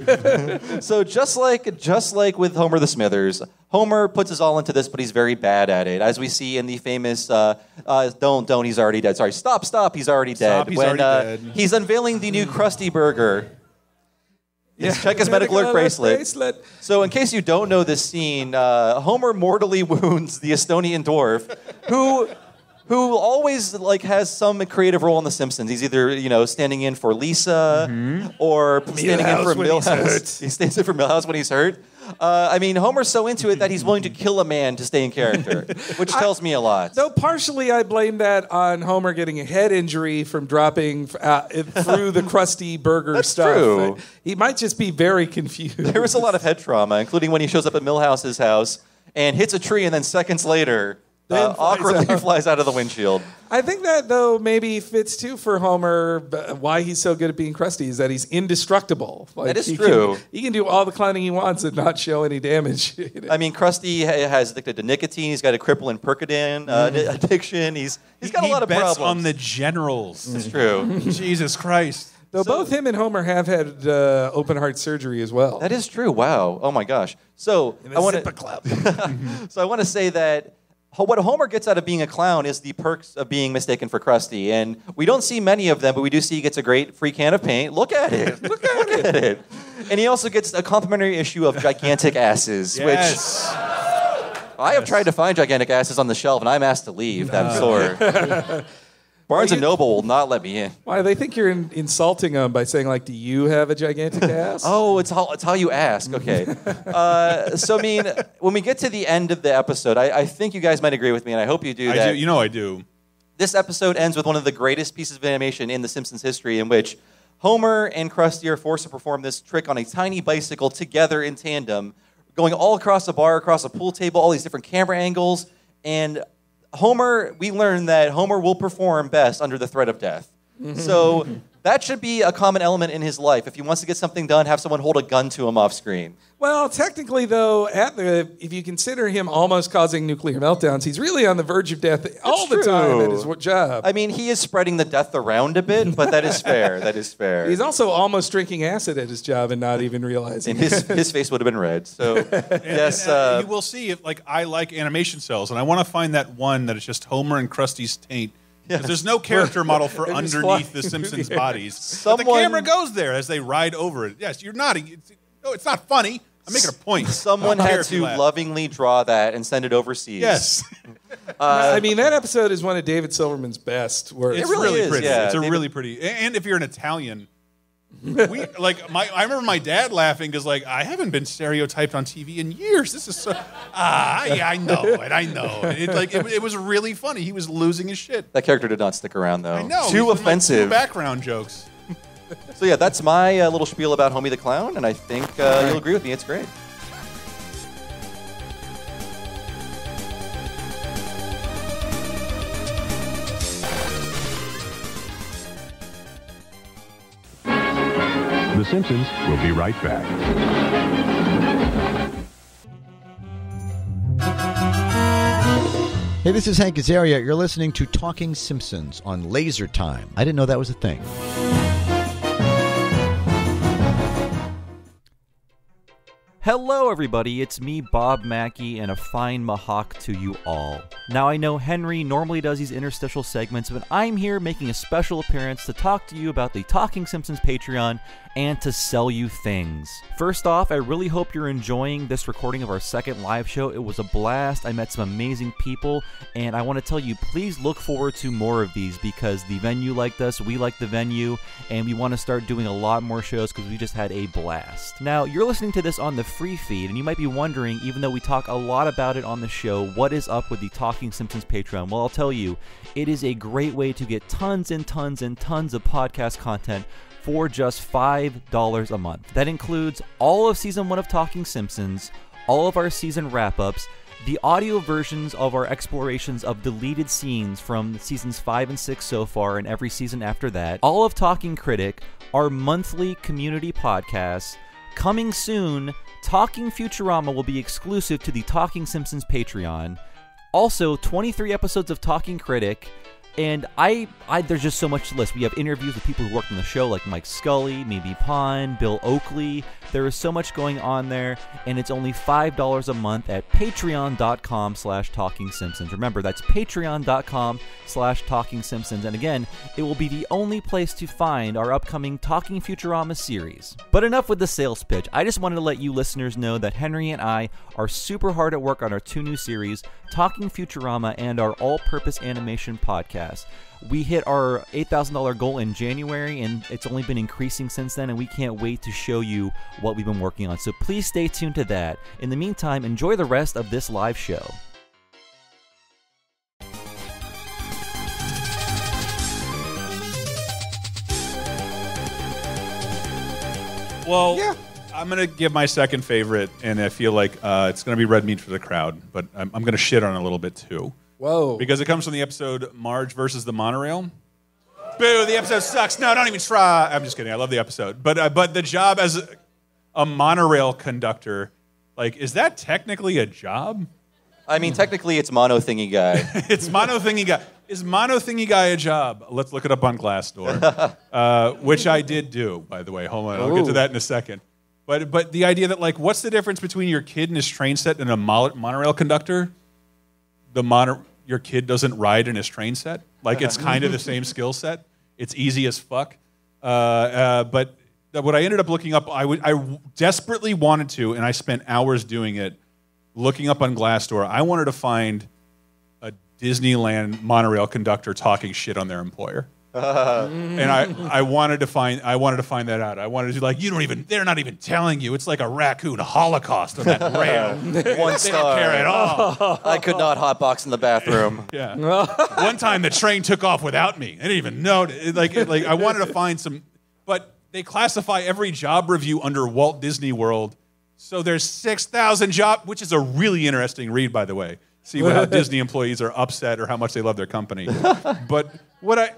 Yes. So just like just like with Homer the Smithers, Homer puts his all into this, but he's very bad at it. As we see in the famous uh, uh, "Don't, don't, he's already dead." Sorry, stop, stop, he's already dead. Stop, he's when already uh, dead. he's unveiling the new Krusty Burger. Yes, check his medical alert bracelet. So, in case you don't know this scene, uh, Homer mortally wounds the Estonian dwarf, who, who always like has some creative role in The Simpsons. He's either you know standing in for Lisa or standing in for when he's Milhouse. hurt. He stands in for Milhouse when he's hurt. Uh, I mean, Homer's so into it that he's willing to kill a man to stay in character, which tells me a lot. Though partially I blame that on Homer getting a head injury from dropping uh, through the Krusty Burger That's stuff. true. He might just be very confused. There was a lot of head trauma, including when he shows up at Milhouse's house and hits a tree, and then seconds later, uh, flies awkwardly out. flies out of the windshield. I think that, though, maybe fits, too, for Homer. But why he's so good at being Krusty is that he's indestructible. Like, That is he true. Can, he can do all the clowning he wants and not show any damage. I mean, Krusty ha- has addicted to nicotine. He's got a crippling Percodan uh, Mm. addiction. He's he's got he a lot of bets problems. on the generals. It's true. Jesus Christ. Though So- both him and Homer have had uh, open heart surgery as well. That is true. Wow. Oh my gosh. So In I the want Zipper to. Club. So I want to say that ho- what Homer gets out of being a clown is the perks of being mistaken for Krusty, and we don't see many of them, but we do see he gets a great free can of paint. Look at it. Look at it. And he also gets a complimentary issue of gigantic asses, Yes. which I have tried to find gigantic asses on the shelf, and I'm asked to leave that store. Barnes and Noble will not let me in. Why, they think you're in, insulting them by saying, like, do you have a gigantic ass? Oh, it's how, it's how you ask. Okay. Uh, so, I mean, when we get to the end of the episode, I, I think you guys might agree with me, and I hope you do I that. do. You know I do. This episode ends with one of the greatest pieces of animation in The Simpsons history, in which Homer and Krusty are forced to perform this trick on a tiny bicycle together in tandem, going all across a bar, across a pool table, all these different camera angles, and Homer, we learned that Homer will perform best under the threat of death. So that should be a common element in his life. If he wants to get something done, have someone hold a gun to him off screen. Well, technically, though, at the if you consider him almost causing nuclear meltdowns, he's really on the verge of death all the true. time at his wo- job. I mean, he is spreading the death around a bit, but that is fair. That is fair. He's also almost drinking acid at his job and not even realizing And his, it. his face would have been red. So, yes. And, uh, Uh, you will see if like I like animation cells, and I want to find that one that is just Homer and Krusty's taint. 'Cause there's no character model for They're just underneath flying the Simpsons through the air. bodies. But the Someone- camera goes there as they ride over it. Yes, you're nodding. It's, no, it's not funny. I'm making a point. someone Not had character to lab. lovingly draw that and send it overseas. Yes, I mean, that episode is one of David Silverman's best work. it's really really, is, pretty. yeah. It's a David- really pretty. And if you're an Italian, we like my. I remember my dad laughing because like I haven't been stereotyped on T V in years. This is so. Ah, yeah, I know it. I know it. Like it, it was really funny. He was losing his shit. That character did not stick around, though. I know. Too These are my offensive. two background jokes. So, yeah, that's my uh, little spiel about Homie the Clown, and I think uh, you'll agree with me. It's great. The Simpsons will be right back. Hey, this is Hank Azaria. You're listening to Talking Simpsons on Laser Time. I didn't know that was a thing. Hello, everybody. It's me, Bob Mackey, and a fine mahawk to you all. Now, I know Henry normally does these interstitial segments, but I'm here making a special appearance to talk to you about the Talking Simpsons Patreon and to sell you things. First off, I really hope you're enjoying this recording of our second live show. It was a blast. I met some amazing people, and I want to tell you, please look forward to more of these because the venue liked us, we liked the venue, and we want to start doing a lot more shows because we just had a blast. Now, you're listening to this on the free feed, and you might be wondering, even though we talk a lot about it on the show, what is up with the Talking Simpsons Patreon? Well, I'll tell you, it is a great way to get tons and tons and tons of podcast content for just five dollars a month. That includes all of Season one of Talking Simpsons, all of our season wrap-ups, the audio versions of our explorations of deleted scenes from Seasons five and six so far and every season after that, all of Talking Critic, our monthly community podcasts. Coming soon, Talking Futurama will be exclusive to the Talking Simpsons Patreon. Also, twenty-three episodes of Talking Critic. And I, I, there's just so much to list. We have interviews with people who worked on the show, like Mike Scully, Mimi Pond, Bill Oakley. There is so much going on there, and it's only five dollars a month at patreon.com slash Talking Simpsons. Remember, that's patreon.com slash Talking Simpsons. And again, it will be the only place to find our upcoming Talking Futurama series. But enough with the sales pitch. I just wanted to let you listeners know that Henry and I are super hard at work on our two new series, Talking Futurama and our all-purpose animation podcast. podcast. We hit our eight thousand dollars goal in January, and it's only been increasing since then, and we can't wait to show you what we've been working on. So please stay tuned to that. In the meantime, enjoy the rest of this live show. Well, Yeah. I'm going to give my second favorite, and I feel like uh, it's going to be red meat for the crowd, but I'm, I'm going to shit on it a little bit too. Whoa. Because it comes from the episode Marge versus the Monorail. Boo, the episode sucks. No, don't even try. I'm just kidding. I love the episode. But uh, but the job as a, a monorail conductor, like, is that technically a job? I mean, technically, it's mono-thingie-guy. It's mono-thingie-guy. Is mono-thingie-guy a job? Let's look it up on Glassdoor, uh, which I did do, by the way. Hold on, I'll get to that in a second. But but the idea that, like, what's the difference between your kid and his train set and a mo- monorail conductor? The mono- your kid doesn't ride in his train set. Like, it's kind of the same skill set. It's easy as fuck. Uh, uh, but what I ended up looking up, I, w- I desperately wanted to, and I spent hours doing it, looking up on Glassdoor. I wanted to find a Disneyland monorail conductor talking shit on their employer. Uh, and I, I wanted to find I wanted to find that out. I wanted to be like, you don't even they're not even telling you. It's like a raccoon holocaust on that rail. One They star. don't care at all. I could not hotbox in the bathroom. Yeah. One time the train took off without me. I didn't even know. It, like it, like I wanted to find some, but they classify every job review under Walt Disney World. So there's six thousand job, which is a really interesting read, by the way. See how Disney employees are upset or how much they love their company. But what I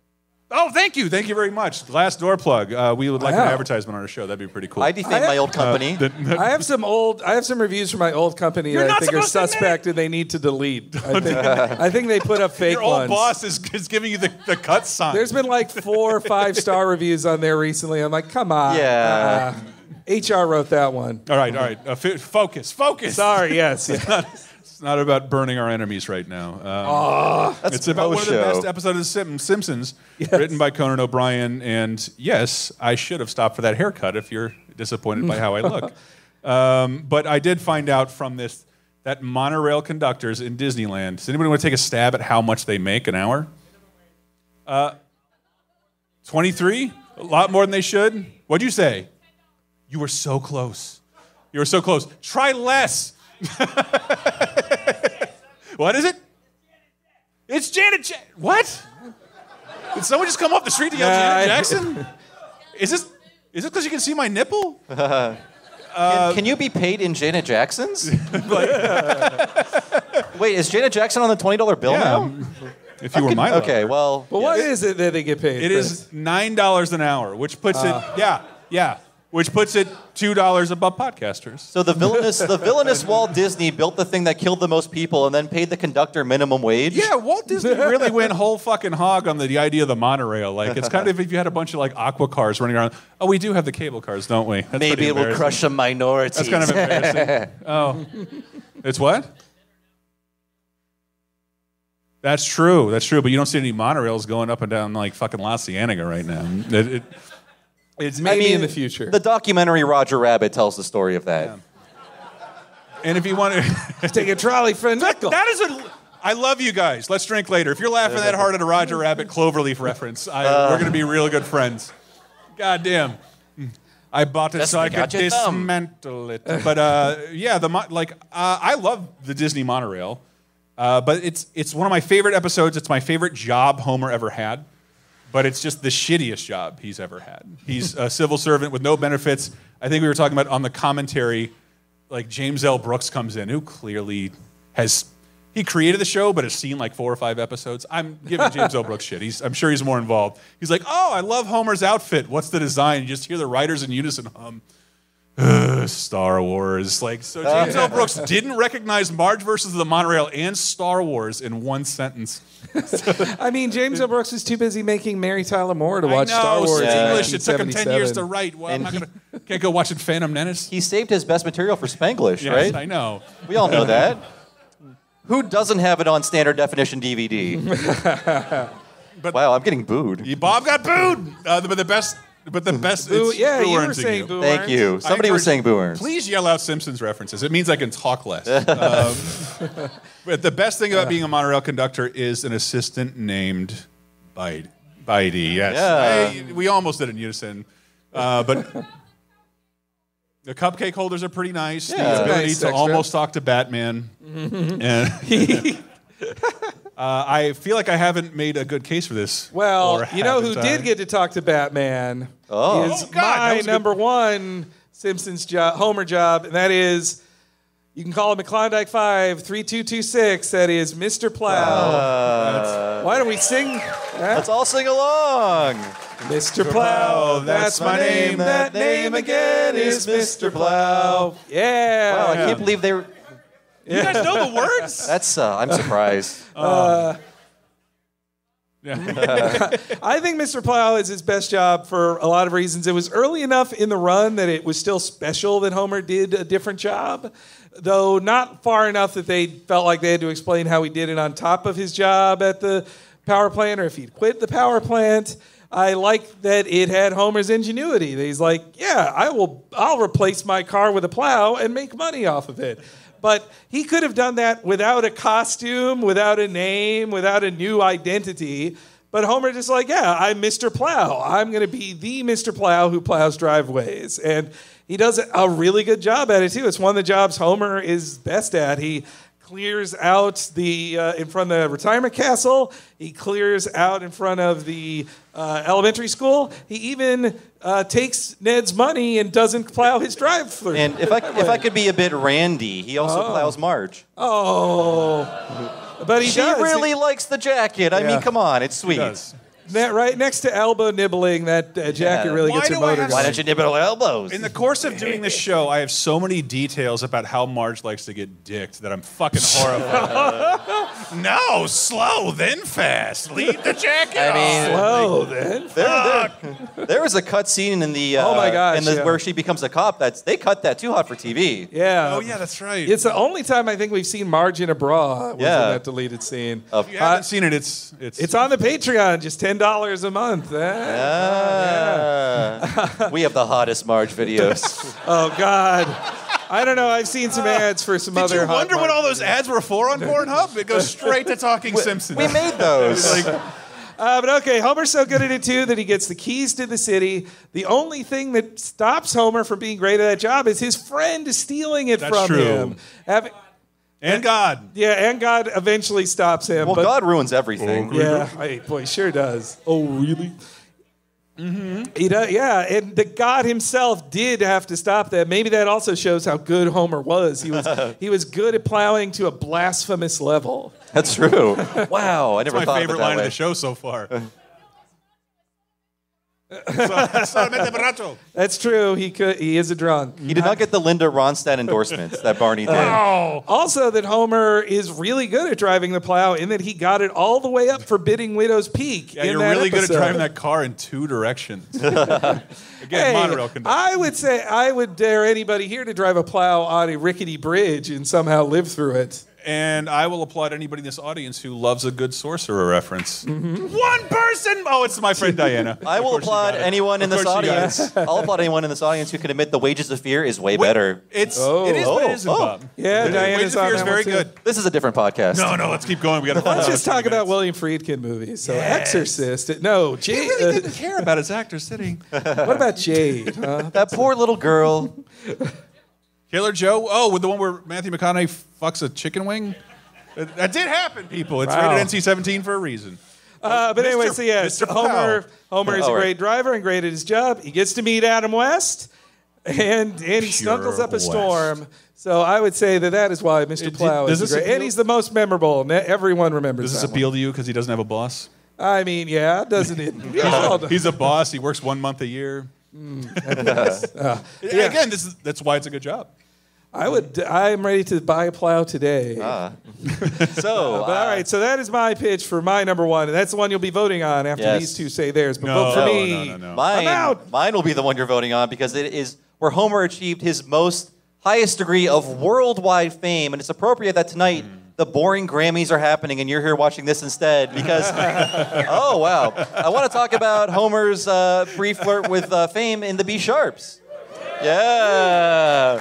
Oh, thank you. Thank you very much. Glassdoor plug. Uh, we would like Wow. an advertisement on our show. That'd be pretty cool. I defame my old company. Uh, the- I have some old. I have some reviews from my old company You're that I not think are supposed to admit suspect and they need to delete. I think, I think they put up fake Your old ones. boss is, is giving you the, the cut sign. There's been like four or five star reviews on there recently. I'm like, come on. Yeah. Uh, H R wrote that one. all right, all right. Uh, f- focus, focus. Sorry. Yes. Yeah. It's not about burning our enemies right now. Um, That's it's about one of the post-show. best episodes of Sim- Simpsons, written by Conan O'Brien. And yes, I should have stopped for that haircut if you're disappointed by how I look. Um, but I did find out from this that monorail conductors in Disneyland. Does anybody want to take a stab at how much they make an hour? Uh, twenty-three? A lot more than they should? What'd you say? You were so close. You were so close. Try less. What is it? It's Janet Jackson. What? Did someone just come off the street to yell Nah, Janet I- Jackson? Is this is this because you can see my nipple? can, can you be paid in Janet Jacksons? Wait, is Janet Jackson on the twenty dollar bill now? If you were my lover. Okay, well, But what is it that they get paid? It for? is nine dollars an hour, which puts Uh. it yeah, yeah. Which puts it two dollars above podcasters. so the villainous, the villainous Walt Disney built the thing that killed the most people and then paid the conductor minimum wage. Yeah, Walt Disney really went whole fucking hog on the, the idea of the monorail. Like, it's kind of if you had a bunch of like aqua cars running around. Oh, we do have the cable cars, don't we? That's Maybe pretty it will embarrassing. crush some minorities. That's kind of embarrassing. Oh, it's what? That's true. That's true. But you don't see any monorails going up and down like fucking La Cienega right now. It, it, it's Maybe I mean, in the future. The documentary Roger Rabbit tells the story of that. Yeah. And if you want to Take a trolley for a nickel. that is a. I love you guys. Let's drink later. If you're laughing that hard at a Roger Rabbit Cloverleaf reference, I, Uh. we're going to be real good friends. God damn. I bought it Just so I stick out could your thumb. dismantle it. But uh, yeah, the mo- like uh, I love the Disney monorail, uh, but it's it's one of my favorite episodes. It's my favorite job Homer ever had, but it's just the shittiest job he's ever had. He's a civil servant with no benefits. I think we were talking about on the commentary, like James L. Brooks comes in, who clearly has. He created the show, but has seen like four or five episodes. I'm giving James L. Brooks shit. He's, I'm sure he's more involved. He's like, oh, I love Homer's outfit. What's the design? You just hear the writers in unison hum. Ugh, Star Wars. Like, so James L. Brooks didn't recognize Marge versus the Monorail and Star Wars in one sentence. I mean, James L. Brooks is too busy making Mary Tyler Moore to watch I know, Star Wars. it's Yeah. in English. It took him ten years to nineteen seventy-seven. write. Well, And I'm he- not gonna, can't go watching Phantom Menace. He saved his best material for Spanglish, Yes, right? I know. We all know that. Who doesn't have it on standard definition D V D? But- wow, I'm getting booed. Bob got booed. Uh, but the best, But the best. Boo, it's yeah, Boo you were Earns in saying you. Boo Thank Earns. you. I Somebody was encourage- saying Boo Earns. Please yell out Simpsons references. It means I can talk less. um, but the best thing about being a monorail conductor is an assistant named Bide. Bidey, yes. Yeah. I- we almost did it in unison. Uh, but the cupcake holders are pretty nice. Yeah. The ability Nice to extra. almost talk to Batman. And uh, I feel like I haven't made a good case for this. Well, Or you know who haven't I? did get to talk to Batman Oh. is Oh, God, that my was a good- number one Simpsons job, Homer job, and that is, you can call him at Klondike five three two two six. That is Mister Plow. Uh, Why don't we sing? Huh? let's all sing along. Mister Plow, that's my name. That name again is Mister Plow. Yeah. Wow, I can't believe they were. You guys know the words? That's. Uh, I'm surprised. I think Mister Plow is his best job for a lot of reasons. It was early enough in the run that it was still special that Homer did a different job, though not far enough that they felt like they had to explain how he did it on top of his job at the power plant or if he'd quit the power plant. I like that it had Homer's ingenuity. That he's like, yeah, I will, I'll replace my car with a plow and make money off of it. But he could have done that without a costume, without a name, without a new identity. But Homer just like, yeah, I'm Mister Plow. I'm going to be the Mister Plow who plows driveways. And he does a really good job at it, too. It's one of the jobs Homer is best at. He clears out the uh, in front of the retirement castle. He clears out in front of the uh, elementary school. He even uh, takes Ned's money and doesn't plow his drive-through. And if I if I could be a bit Randy, he also plows Marge. Oh, but he she does. really likes the jacket. I Yeah. mean, come on, it's sweet. does. That right next to elbow nibbling, that uh, jacket Yeah. really Why gets her do I motor have- Why going. don't you nibble elbows? In the course of doing this show, I have so many details about how Marge likes to get dicked that I'm fucking horrified. No, slow, then fast. Leave the jacket I mean, Oh, then. there, there, there was a cut scene in the uh, Oh my gosh, in the, yeah. where she becomes a cop. That's they cut that too hot for T V. Yeah. Oh, yeah, that's right. It's the only time I think we've seen Marge in a bra was Yeah. in that deleted scene. Of- if you haven't seen it, it's it's It's on the Patreon, just ten dollars a month. Eh? Ah. We have the hottest Marge videos. Oh, God. I don't know. I've seen some ads for some Did other you hot wonder what Marge all those ads were for on Pornhub? It goes straight to Talking Simpsons. We made those. Like, Uh, but okay, Homer's so good at it too that he gets the keys to the city. The only thing that stops Homer from being great at that job is his friend stealing it That's from true. him. Having, and God. yeah, and God eventually stops him. Well, but, God ruins everything. Yeah, hey, boy, he sure does. Oh, really? Mm-hmm. He does, yeah, and the God himself did have to stop that. Maybe that also shows how good Homer was. He was he was good at plowing to a blasphemous level. That's true. Wow, I never My thought favorite of it that line way. of the show so far. Solamente borracho. That's true. He could. He is a drunk. He did not get the Linda Ronstadt endorsements that Barney did. Also, that Homer is really good at driving the plow in that he got it all the way up Forbidding Widow's Peak. Yeah, in you're that really good episode. at driving that car in two directions. Again, Hey, monorail conductor. I would say I would dare anybody here to drive a plow on a rickety bridge and somehow live through it. And I will applaud anybody in this audience who loves a good sorcerer reference. One person! Oh, it's my friend Diana. I Of will course you applaud got it. anyone in Of this course you got it. audience. I'll applaud anyone in this audience who can admit the wages of fear is way Wait, better. It's, Oh. it is, but it Oh, isn't, oh. Bob. Yeah, It is. Diana's Wages of on Fear is that very one, too. good. This is a different podcast. No, no, let's keep going. We got to Let's just talk about William Friedkin movies. So Exorcist. No, He Jade. really didn't care about his actor sitting. what about Jade? Huh? That poor little girl. Killer Joe. Oh, with the one where Matthew McConaughey fucks a chicken wing. That that did happen, people. It's Wow. rated N C seventeen for a reason. Uh, but anyway, Mister so yes, Mister Homer. Homer is Oh, a right. great driver and great at his job. He gets to meet Adam West, and and he Pure snuggles up a West. storm. So I would say that that is why Mister It- Plow does is this great, appeal- and he's the most memorable. Ne- Everyone remembers. Does this that one. appeal to you because he doesn't have a boss? I mean, yeah, doesn't it? Yeah. He's a boss. He works one month a year. Uh, yeah. Again, this is that's why it's a good job. I would. I'm ready to buy a plow today. Ah. So, But all uh, right, so that is my pitch for my number one, and that's the one you'll be voting on after Yes. these two say theirs. But No, vote for no, me. no, no, no. Mine, I'm out. mine will be the one you're voting on because it is where Homer achieved his most highest degree of worldwide fame, and it's appropriate that tonight the boring Grammys are happening and you're here watching this instead because, oh, wow. I want to talk about Homer's uh, brief flirt with uh, fame in the B-Sharps. Yeah.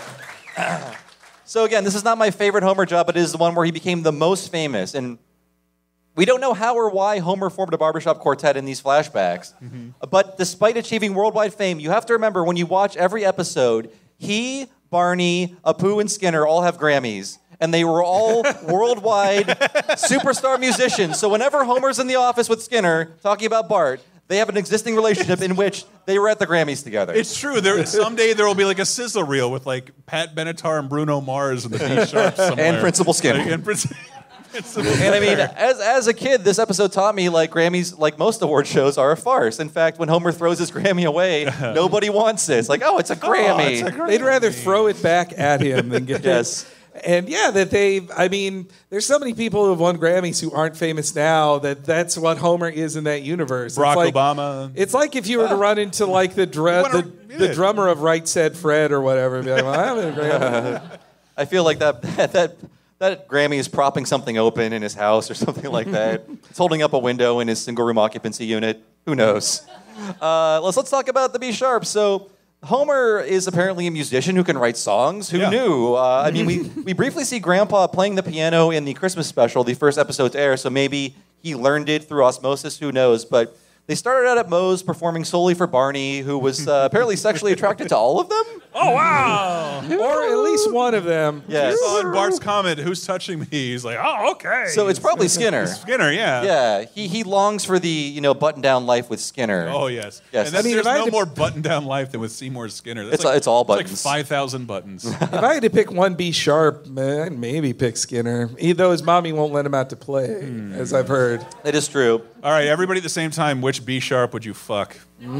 So again, this is not my favorite Homer job, but it is the one where he became the most famous. And we don't know how or why Homer formed a barbershop quartet in these flashbacks. Mm-hmm. But despite achieving worldwide fame, you have to remember when you watch every episode, he, Barney, Apu, and Skinner all have Grammys. And they were all worldwide superstar musicians. So whenever Homer's in the office with Skinner talking about Bart, they have an existing relationship in which they were at the Grammys together. It's true. There someday there will be like a sizzle reel with like Pat Benatar and Bruno Mars and the B-Sharps somewhere. And Principal Skinner. Like, and, Prince- and I mean, as as a kid, this episode taught me like Grammys, like most award shows, are a farce. In fact, when Homer throws his Grammy away, nobody wants it. It's like, oh, it's a Grammy. Oh, it's a Grammy. They'd rather throw it back at him than get yes. it. And yeah, that they, I mean, there's so many people who have won Grammys who aren't famous now that that's what Homer is in that universe. Barack it's like, Obama. It's like if you were to run into like the dr- wanna, the, yeah. the drummer of Right Said Fred or whatever. And be like, well, I haven't a Grammy. I feel like that that that Grammy is propping something open in his house or something like that. It's holding up a window in his single room occupancy unit. Who knows? Uh, let's let's talk about the B-Sharp. So Homer is apparently a musician who can write songs. Who yeah. knew? Uh, I mean, we, we briefly see Grandpa playing the piano in the Christmas special, the first episode to air, so maybe he learned it through osmosis. Who knows? But they started out at Moe's performing solely for Barney, who was uh, apparently sexually attracted to all of them. Oh, wow. Or at least one of them. Yes. On Bart's comment, who's touching me? He's like, oh, okay. So it's probably Skinner. Skinner, yeah. Yeah, he he longs for the, you know, button-down life with Skinner. Oh, yes. Yes. And that's, I mean, there's if I no had to- more button-down life than with Seymour Skinner. That's It's- like, it's all it's like buttons. five thousand buttons. If I had to pick one B sharp, man, I'd maybe pick Skinner. He, though his mommy won't let him out to play, Hmm. as I've heard. It is true. All right, everybody at the same time, which B sharp would you fuck?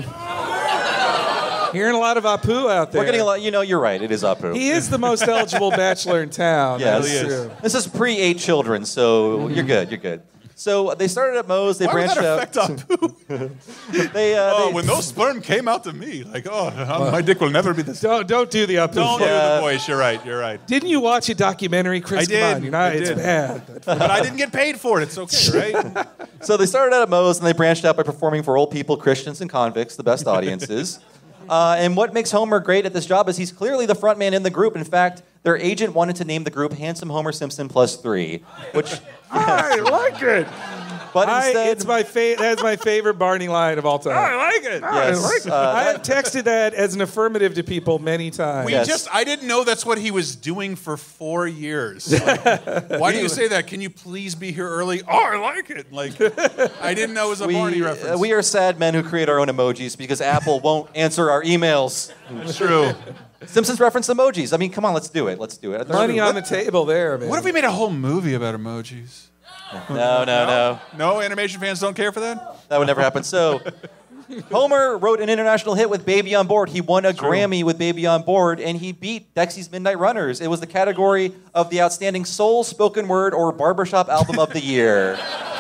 Hearing a lot of Apu out there. We're getting a lot, you know, you're right, it is Apu. He is the most eligible bachelor in town. Yes. That's Really is. true. This is pre-eight children, so you're good, you're good. So they started at Moe's, they Why would branched that out. affect Apu? They, uh, Oh, they- when those sperm came out to me, like, oh, my dick will never be the same. Don't don't do the Apu. Don't do Yeah. the voice. You're right. You're right. Didn't you watch a documentary, Chris? I did. Come on, you're not, I it's did. bad. But I didn't get paid for it. It's okay, right? So they started out at Moe's and they branched out by performing for old people, Christians, and convicts, the best audiences. Uh, and what makes Homer great at this job is he's clearly the front man in the group. In fact, their agent wanted to name the group Handsome Homer Simpson Plus Three, which, I like it. but I, instead, it's my fa- that's my favorite Barney line of all time. like it. yes, uh, I have texted that as an affirmative to people many times. We Yes. just, I didn't know that's what he was doing for four years. Like, why do you say that? Can you please be here early? Oh, I like it. Like, I didn't know it was a we, Barney uh, reference. we are sad men who create our own emojis because Apple won't answer our emails. It's true. Simpsons reference emojis. I mean, come on, let's do it. Let's do it. Money on the table there, man. What if we made a whole movie about emojis? No, no, no. No animation fans don't care for that? That would never happen. So, Homer wrote an international hit with Baby on Board. He won a Grammy with Baby on Board, and he beat Dexy's Midnight Runners. It was the category of the outstanding soul, spoken word, or barbershop album of the year.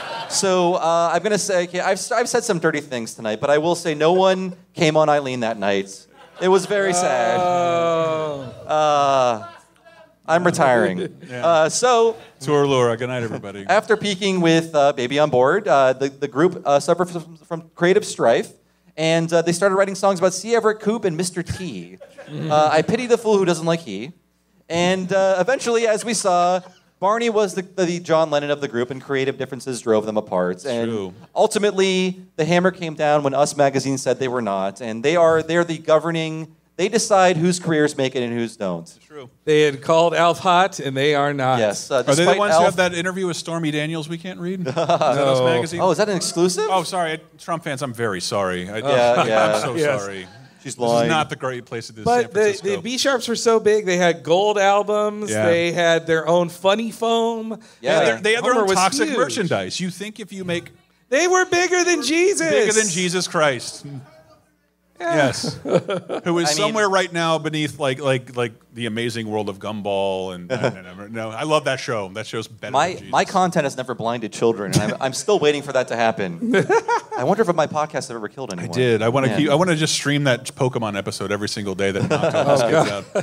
So uh, I'm going to say, okay, I've, I've said some dirty things tonight, but I will say no one came on Eileen that night. It was very sad. Oh. Uh, I'm retiring. Yeah. Uh, so... Tour Laura. Good night, everybody. After peaking with uh, Baby on Board, uh, the, the group uh, suffered from, from creative strife, and uh, they started writing songs about C. Everett Koop and Mister T. Uh, I pity the fool who doesn't like he. And uh, eventually, as we saw, Barney was the, the John Lennon of the group, and creative differences drove them apart. And True. ultimately, the hammer came down when Us Magazine said they were not, and they are they're the governing. They decide whose careers make it and whose don't. True. They had called Alf hot, and they are not. Yes. Uh, Are they the despite ones Alf- who have that interview with Stormy Daniels we can't read? Is that Us No. Magazine? Oh, is that an exclusive? Oh, sorry. Trump fans, I'm very sorry. I, Yeah, yeah. I'm so Yes. sorry. She's This lying. is not the great place to do San But the, Francisco. the B-Sharps were so big, they had gold albums, Yeah. they had their own funny foam. Yeah. They had their- they had their Homer own was toxic huge. merchandise. You think if you make They were bigger than Jesus. bigger than Jesus Christ. Yes, who is I mean- somewhere right now beneath like like like the Amazing World of Gumball and no, no, no, no, I love that show. That show's better. My than Jesus. my content has never blinded children, and I'm, I'm still waiting for that to happen. I wonder if my podcast have ever killed anyone. I did. I want to Man. keep. I want to just stream that Pokemon episode every single day that knocked all those kids out.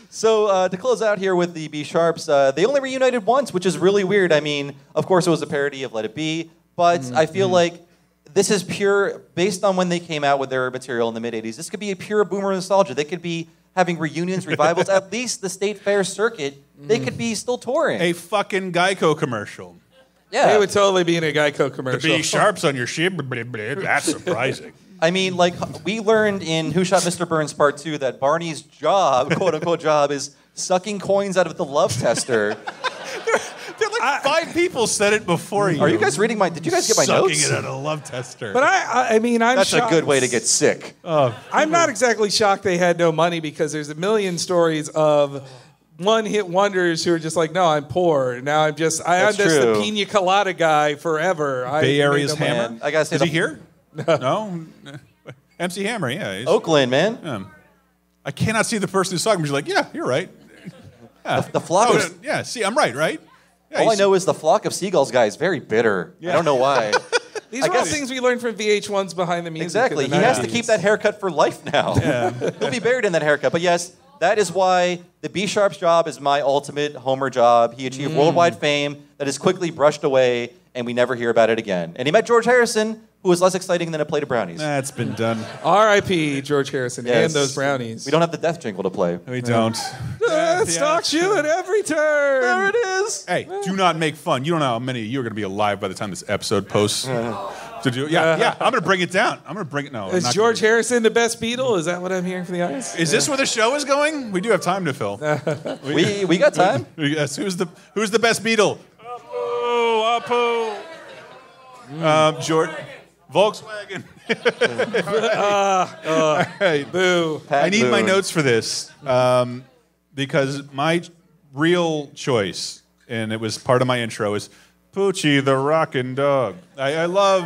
So uh, to close out here with the B Sharps, uh, they only reunited once, which is really weird. I mean, of course, it was a parody of Let It Be, but mm-hmm. I feel like this is pure, based on when they came out with their material in the mid-eighties, this could be a pure boomer nostalgia. They could be having reunions, revivals, at least the State Fair circuit, they could be still touring. A fucking Geico commercial. Yeah. They would totally be in a Geico commercial. The B Sharps on your ship, that's surprising. I mean, like, we learned in Who Shot Mister Burns Part two that Barney's job, quote-unquote job, is sucking coins out of the love tester. There like I, five people said it before you. Are you guys reading my... Did you guys get my Sucking notes? Sucking it out of a love tester. But I, I, I mean, I'm That's shocked. a good way to get sick. Oh, I'm not exactly shocked they had no money because there's a million stories of one-hit wonders who are just like, no, I'm poor. Now I'm just... I, I'm That's just true. the pina colada guy forever. Bay I Area's no Hammer? Man, I gotta say... Is the, he here? No? M C Hammer, yeah. He's, Oakland, man. Yeah. I cannot see the person who's talking, but you're like, yeah, you're right. Yeah. The, the flock oh, of... Yeah, see, I'm right, right? Yeah, All I know is the flock of seagulls guy is very bitter. Yeah. I don't know why. These I are all guess- things we learned from V H one's Behind the Music. Exactly. in He the has to nineties. keep that haircut for life now. Yeah. He'll be buried in that haircut. But yes, that is why the B Sharp's job is my ultimate Homer job. He achieved Mm. worldwide fame that is quickly brushed away, and we never hear about it again. And he met George Harrison, who was less exciting than a plate of brownies. That's been done. R I P George Harrison Yes. and those brownies. We don't have the death jingle to play. We don't. Uh, it stalks you at every turn. There it is. Hey, do not make fun. You don't know how many of you are going to be alive by the time this episode posts. To do, yeah, yeah. I'm going to bring it down. I'm going to bring it. No, I'm Is not George gonna, Harrison the best Beatle? Is that what I'm hearing from the audience? Is this where the show is going? We do have time to fill. We we got time. Yes. Who's the Who's the best Beatle? Apu, Apu. Um, George. Volkswagen. uh, uh, All right. Boo. Pat I need my Boone. notes for this um, because my real choice, and it was part of my intro, is Poochie the Rockin' Dog. I, I love...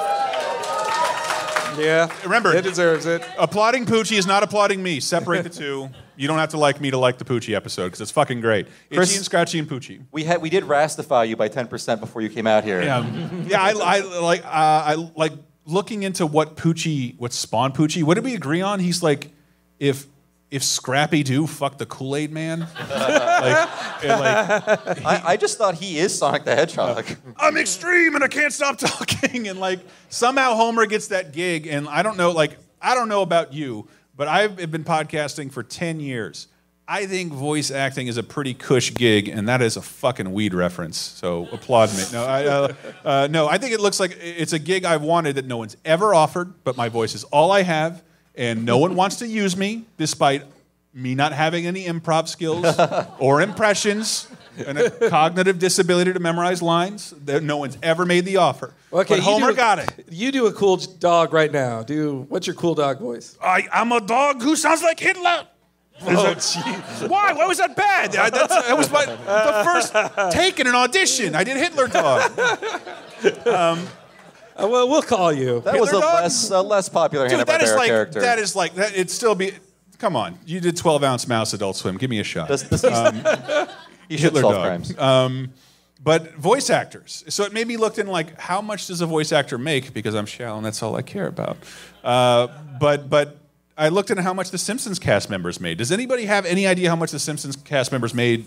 Yeah. Remember, it deserves it. Applauding Poochie is not applauding me. Separate the two. You don't have to like me to like the Poochie episode because it's fucking great. Chris- Itchy and Scratchy and Poochie. We had we did rastify you by ten percent before you came out here. Yeah, yeah. I, I like uh, I like looking into what Poochie, what spawned Poochie. What did we agree on? He's like, if if Scrappy Doo fucked the Kool-Aid Man. like, and like I, I just thought he is Sonic the Hedgehog. I'm extreme and I can't stop talking. And like somehow Homer gets that gig, and I don't know, like I don't know about you, but I've been podcasting for ten years. I think voice acting is a pretty cush gig, and that is a fucking weed reference. So applaud me. No, I, uh, uh, no, I think it looks like it's a gig I've wanted that no one's ever offered, but my voice is all I have, and no one wants to use me, despite me not having any improv skills or impressions and a cognitive disability to memorize lines. That no one's ever made the offer. Okay, but you Homer do a- got it. You do a cool dog right now. Do what's your cool dog voice? I, I'm a dog who sounds like Hitler. Oh, jeez. Why? Why was that bad? I, that's, that was my, the first take in an audition. I did Hitler dog. Um, Uh, well, we'll call you. That was a Hitler dog? less uh, less popular dude, that is Hanna-Barbera like character. that is like that. It'd still be. Come on, you did twelve ounce Mouse Adult Swim. Give me a shot. This- this is- he should Hitler solve dog. crimes. Um, but voice actors. So it made me look in like how much does a voice actor make? Because I'm shallow and that's all I care about. Uh, but but. I looked into how much the Simpsons cast members made. Does anybody have any idea how much the Simpsons cast members made?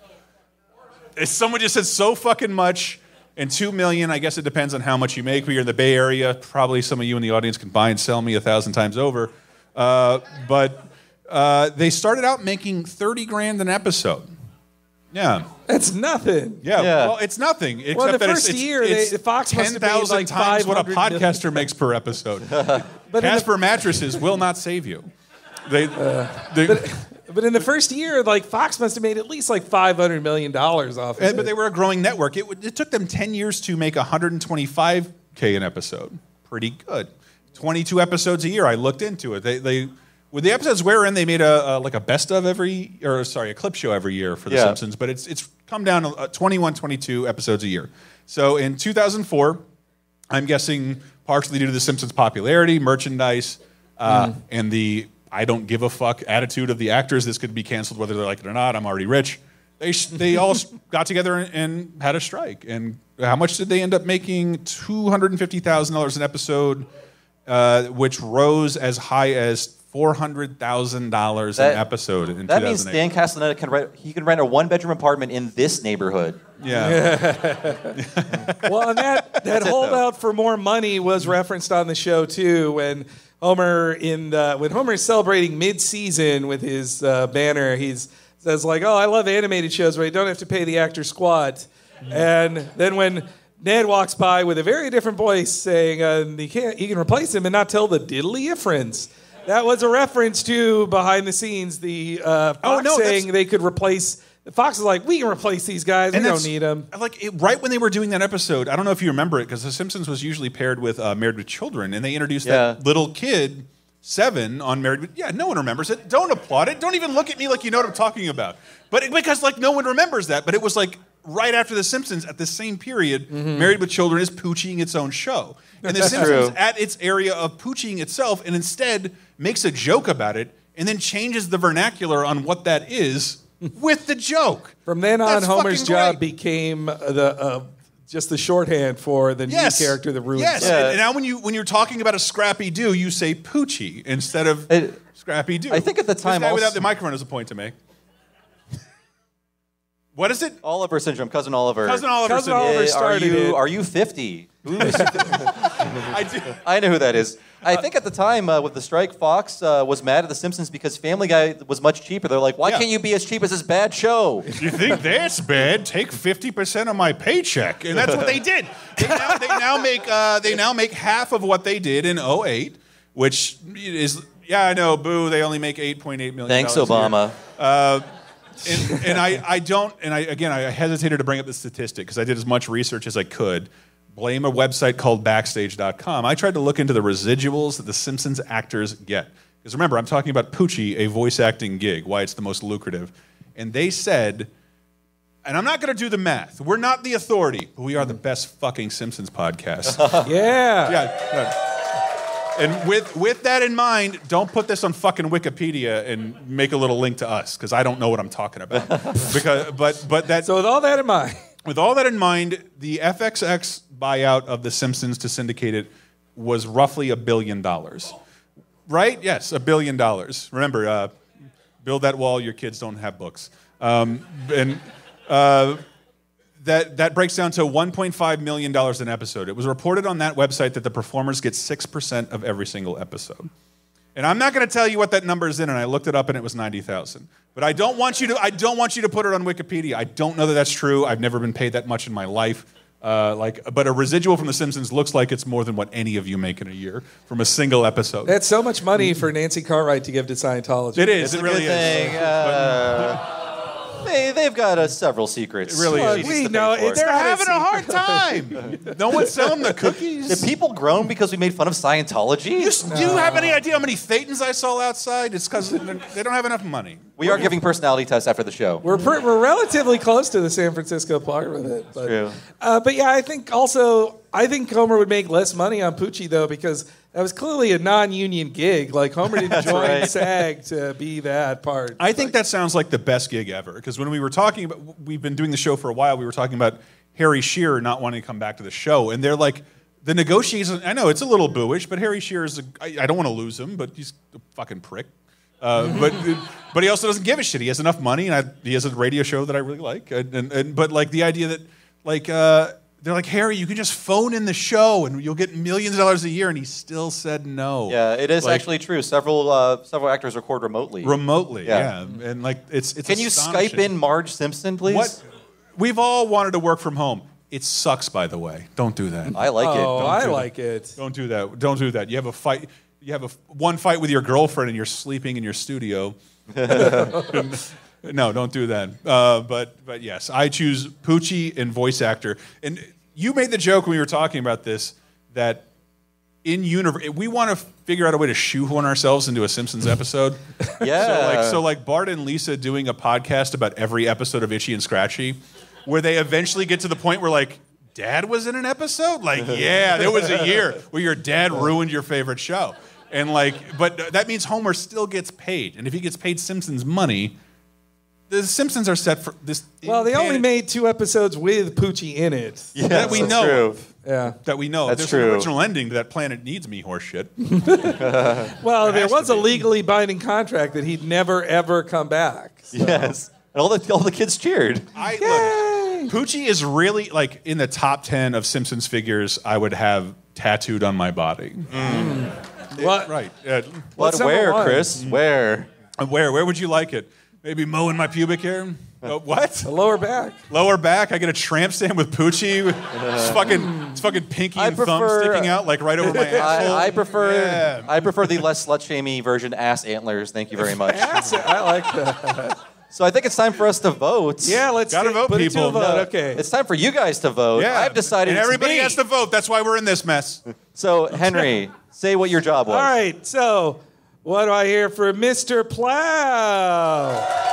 Someone just said so fucking much, and two million. I guess it depends on how much you make. But you're in the Bay Area. Probably some of you in the audience can buy and sell me a thousand times over. Uh, but uh, they started out making thirty grand an episode. Yeah. That's nothing. Yeah, Yeah. well, it's nothing. Except Well, the that first it's, it's, year, it's they- Fox must ten have made, thousand like, times what a five hundred million. podcaster makes per episode. But in Casper the, mattresses will not save you. They, they but, but in the first year, like Fox must have made at least like five hundred million dollars off. Of and- it. but they were a growing network. It, would- it took them ten years to make one hundred twenty-five K an episode. Pretty good. twenty-two episodes a year. I looked into it. They, they with the episodes we're in, they made a, a like a best of every, or sorry, a clip show every year for The Yeah. Simpsons. But it's it's come down to uh, twenty-one, twenty-two episodes a year. So in two thousand four, I'm guessing partially due to The Simpsons' popularity, merchandise, uh, Mm. and the I don't give a fuck attitude of the actors. This could be canceled whether they like it or not. I'm already rich. They sh- they all got together and, and had a strike. And how much did they end up making? two hundred fifty thousand dollars an episode, uh, which rose as high as four hundred thousand dollars an episode in That means two thousand eight. Dan Castellaneta can rent, he can rent a one-bedroom apartment in this neighborhood. Yeah. Well, and that, that it, holdout for more money was referenced on the show too when Homer in the, when Homer is celebrating mid-season with his uh, banner. He's says like, "Oh, I love animated shows where you don't have to pay the actor squat." And then when Ned walks by with a very different voice saying, uh, "You can't, you can replace him and not tell the diddly difference." That was a reference to behind the scenes the uh, Fox Oh, no, saying that's- they could replace. Fox is like, we can replace these guys. And we that's- don't need them. Like it, right when they were doing that episode, I don't know if you remember it, because The Simpsons was usually paired with uh, Married with Children, and they introduced Yeah. that little kid, Seven, on Married with. Yeah, no one remembers it. Don't applaud it. Don't even look at me like you know what I'm talking about. But it, because like no one remembers that. But it was like right after The Simpsons, at the same period, Mm-hmm. Married with Children is pooching its own show, and The That's Simpsons true. at its area of pooching itself, and instead makes a joke about it, and then changes the vernacular on what that is. With the joke. From then on, That's Homer's fucking job great. became the uh, just the shorthand for the Yes. new character that ruins Yes. it. Yeah. And now when you when you're talking about a Scrappy Doo, you say Poochie instead of It- Scrappy Doo. I think at the time this guy also- without the microphone has a point to make. What is it? Oliver syndrome, Cousin Oliver. Cousin Oliver. Cousin syndrome. Oliver Eh, are started you it. are you fifty? Who is- I do. I know who that is. I think at the time uh, with the strike, Fox uh, was mad at The Simpsons because Family Guy was much cheaper. They're like, why Yeah. can't you be as cheap as this bad show? You think that's bad? Take fifty percent of my paycheck, and that's what they did. They now, they now make uh, they now make half of what they did in oh eight, which is yeah, I know. Boo! They only make eight point eight million. Thanks, dollars a year. Obama. Uh, and, and I, I don't, and I again, I hesitated to bring up the statistic because I did as much research as I could. Blame a website called backstage dot com. I tried to look into the residuals that the Simpsons actors get. Because remember, I'm talking about Poochie, a voice acting gig, why it's the most lucrative. And they said, and I'm not going to do the math. We're not the authority, but we are the best fucking Simpsons podcast. Yeah. yeah. yeah. And with, with that in mind, don't put this on fucking Wikipedia and make a little link to us, because I don't know what I'm talking about. because, but, but that, So with all that in mind, with all that in mind, the F X X buyout of The Simpsons to syndicate it was roughly a billion dollars. Right? Yes, a billion dollars. Remember, uh, build that wall, your kids don't have books. Um, and uh, that, that breaks down to one point five million dollars an episode. It was reported on that website that the performers get six percent of every single episode. And I'm not going to tell you what that number is in, and I looked it up, and it was ninety thousand. But I don't want you to. I don't want you to put it on Wikipedia. I don't know that that's true. I've never been paid that much in my life. Uh, like, but a residual from The Simpsons looks like it's more than what any of you make in a year from a single episode. that's so much money for Nancy Cartwright to give to Scientology. it is. It's It a really good is. thing. Uh, they, they've got uh, several secrets. It really She is. needs We to pay know for it's it. They're not a having a hard time. No one's selling the cookies. Did people groan because we made fun of Scientology? You, do you have any idea how many Thetans I saw outside? It's because they don't have enough money. We are giving personality tests after the show. We're pre- we're relatively close to the San Francisco part with it, but True. uh, but yeah, I think also I think Homer would make less money on Poochie though because that was clearly a non-union gig. Like Homer didn't join right. SAG to be that part. I think that sounds like the best gig ever. Because when we were talking about, we've been doing the show for a while, we were talking about Harry Shearer not wanting to come back to the show. And they're like, the negotiations, I know it's a little booish, but Harry Shearer is, a, I, I don't want to lose him, but he's a fucking prick. Uh, but but he also doesn't give a shit. He has enough money, and I, he has a radio show that I really like. And, and, and But like the idea that, like, uh, they're like, Harry, you can just phone in the show and you'll get millions of dollars a year, and he still said no. Yeah, it is Like, actually true. Several uh, several actors record remotely. remotely. Yeah. Yeah, and like it's it's. Can you astonishing. Skype in Marge Simpson, please? What? We've all wanted to work from home. It sucks, by the way. Don't do that. I like oh, it. I do like it. Don't do that. Don't do that. You have a fight. You have a one fight with your girlfriend, and you're sleeping in your studio. No, don't do that. Uh, but but yes, I choose Poochie and voice actor. And you made the joke when we were talking about this that in universe we want to figure out a way to shoehorn ourselves into a Simpsons episode. Yeah. So like so like Bart and Lisa doing a podcast about every episode of Itchy and Scratchy, where they eventually get to the point where like Dad was in an episode. Like yeah, there was a year where your dad ruined your favorite show. And like, but that means Homer still gets paid, and if he gets paid Simpsons money, The Simpsons are set for this. Well, they only canon- made two episodes with Poochie in it. Yeah, that we that's know true. of. Yeah. That we know. That's There's true. an original ending to that Planet Needs Me horse shit. Well, there has was to a be. legally binding contract that he'd never ever come back. So. Yes. And all the all the kids cheered. I Yay! look, Poochie is really like in the top ten of Simpsons figures I would have tattooed on my body. What? Right. Uh, But What's number where, one? Chris? Where? where? Where would you like it? Maybe mowing my pubic hair? Uh, what? The lower back. Lower back? I get a tramp stamp with Poochie. It's fucking, it's fucking pinky I and thumb prefer- sticking out like right over my asshole. I, I prefer Yeah. I prefer the less slut-shamey version, ass antlers. Thank you very much. That's it. I like that. So I think it's time for us to vote. Yeah, let's Gotta get- vote, put it to people. a vote. No, Okay. It's time for you guys to vote. Yeah. I've decided And it's everybody me. has to vote. That's why we're in this mess. So, Henry, say what your job was. All right. So, what do I hear for Mister Plow?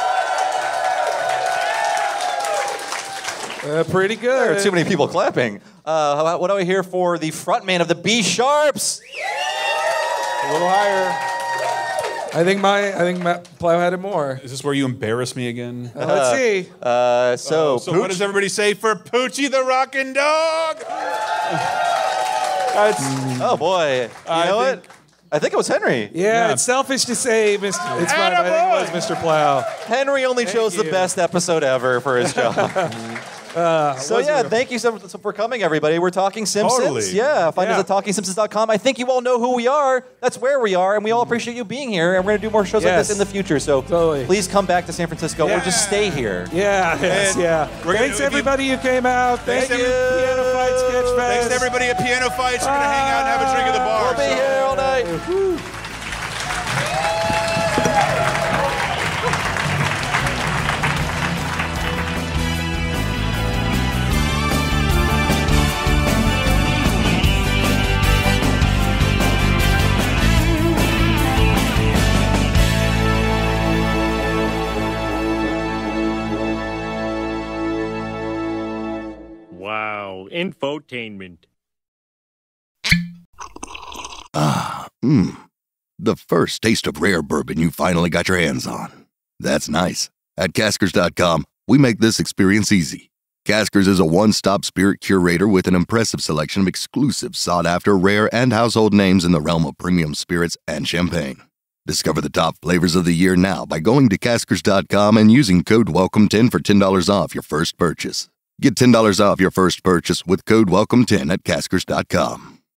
Uh, pretty good. There are too many people clapping. Uh, how about, what do I hear for the front man of the B Sharps? A little higher. I think my I think my Plow had it more. Is this where you embarrass me again? Uh, let's see. Uh, so, so Pooch- what does everybody say for Poochie the Rockin' Dog? That's, Oh boy! You I know think- what? I think it was Henry. yeah, Yeah. it's selfish to say, Mister It's fine. I think it was Mister Plow. Henry only chose the you. best episode ever for his job. Uh, So wasn't yeah, a- thank you so so for coming, everybody. We're talking Simpsons. Totally. Yeah, find Yeah. us at talking simpsons dot com. I think you all know who we are. That's where we are, and we all appreciate you being here. And we're gonna do more shows like Yes. this in the future. So Totally. please come back to San Francisco or just Yeah. stay here. Yeah, yes, And yeah. we're gonna- Thanks if you- everybody who came out. Thank Thanks, you, every- Piano Fight Sketch Fest. Thanks to everybody at Piano Fights. We're going to hang out and have a drink at the bar. We'll be so- here all night. Wow, infotainment. Mmm. The first taste of rare bourbon you finally got your hands on. That's nice. At Caskers dot com, we make this experience easy. Caskers is a one-stop spirit curator with an impressive selection of exclusive, sought-after, rare, and household names in the realm of premium spirits and champagne. Discover the top flavors of the year now by going to Caskers dot com and using code welcome ten for ten dollars off your first purchase. Get ten dollars off your first purchase with code welcome ten at Caskers dot com.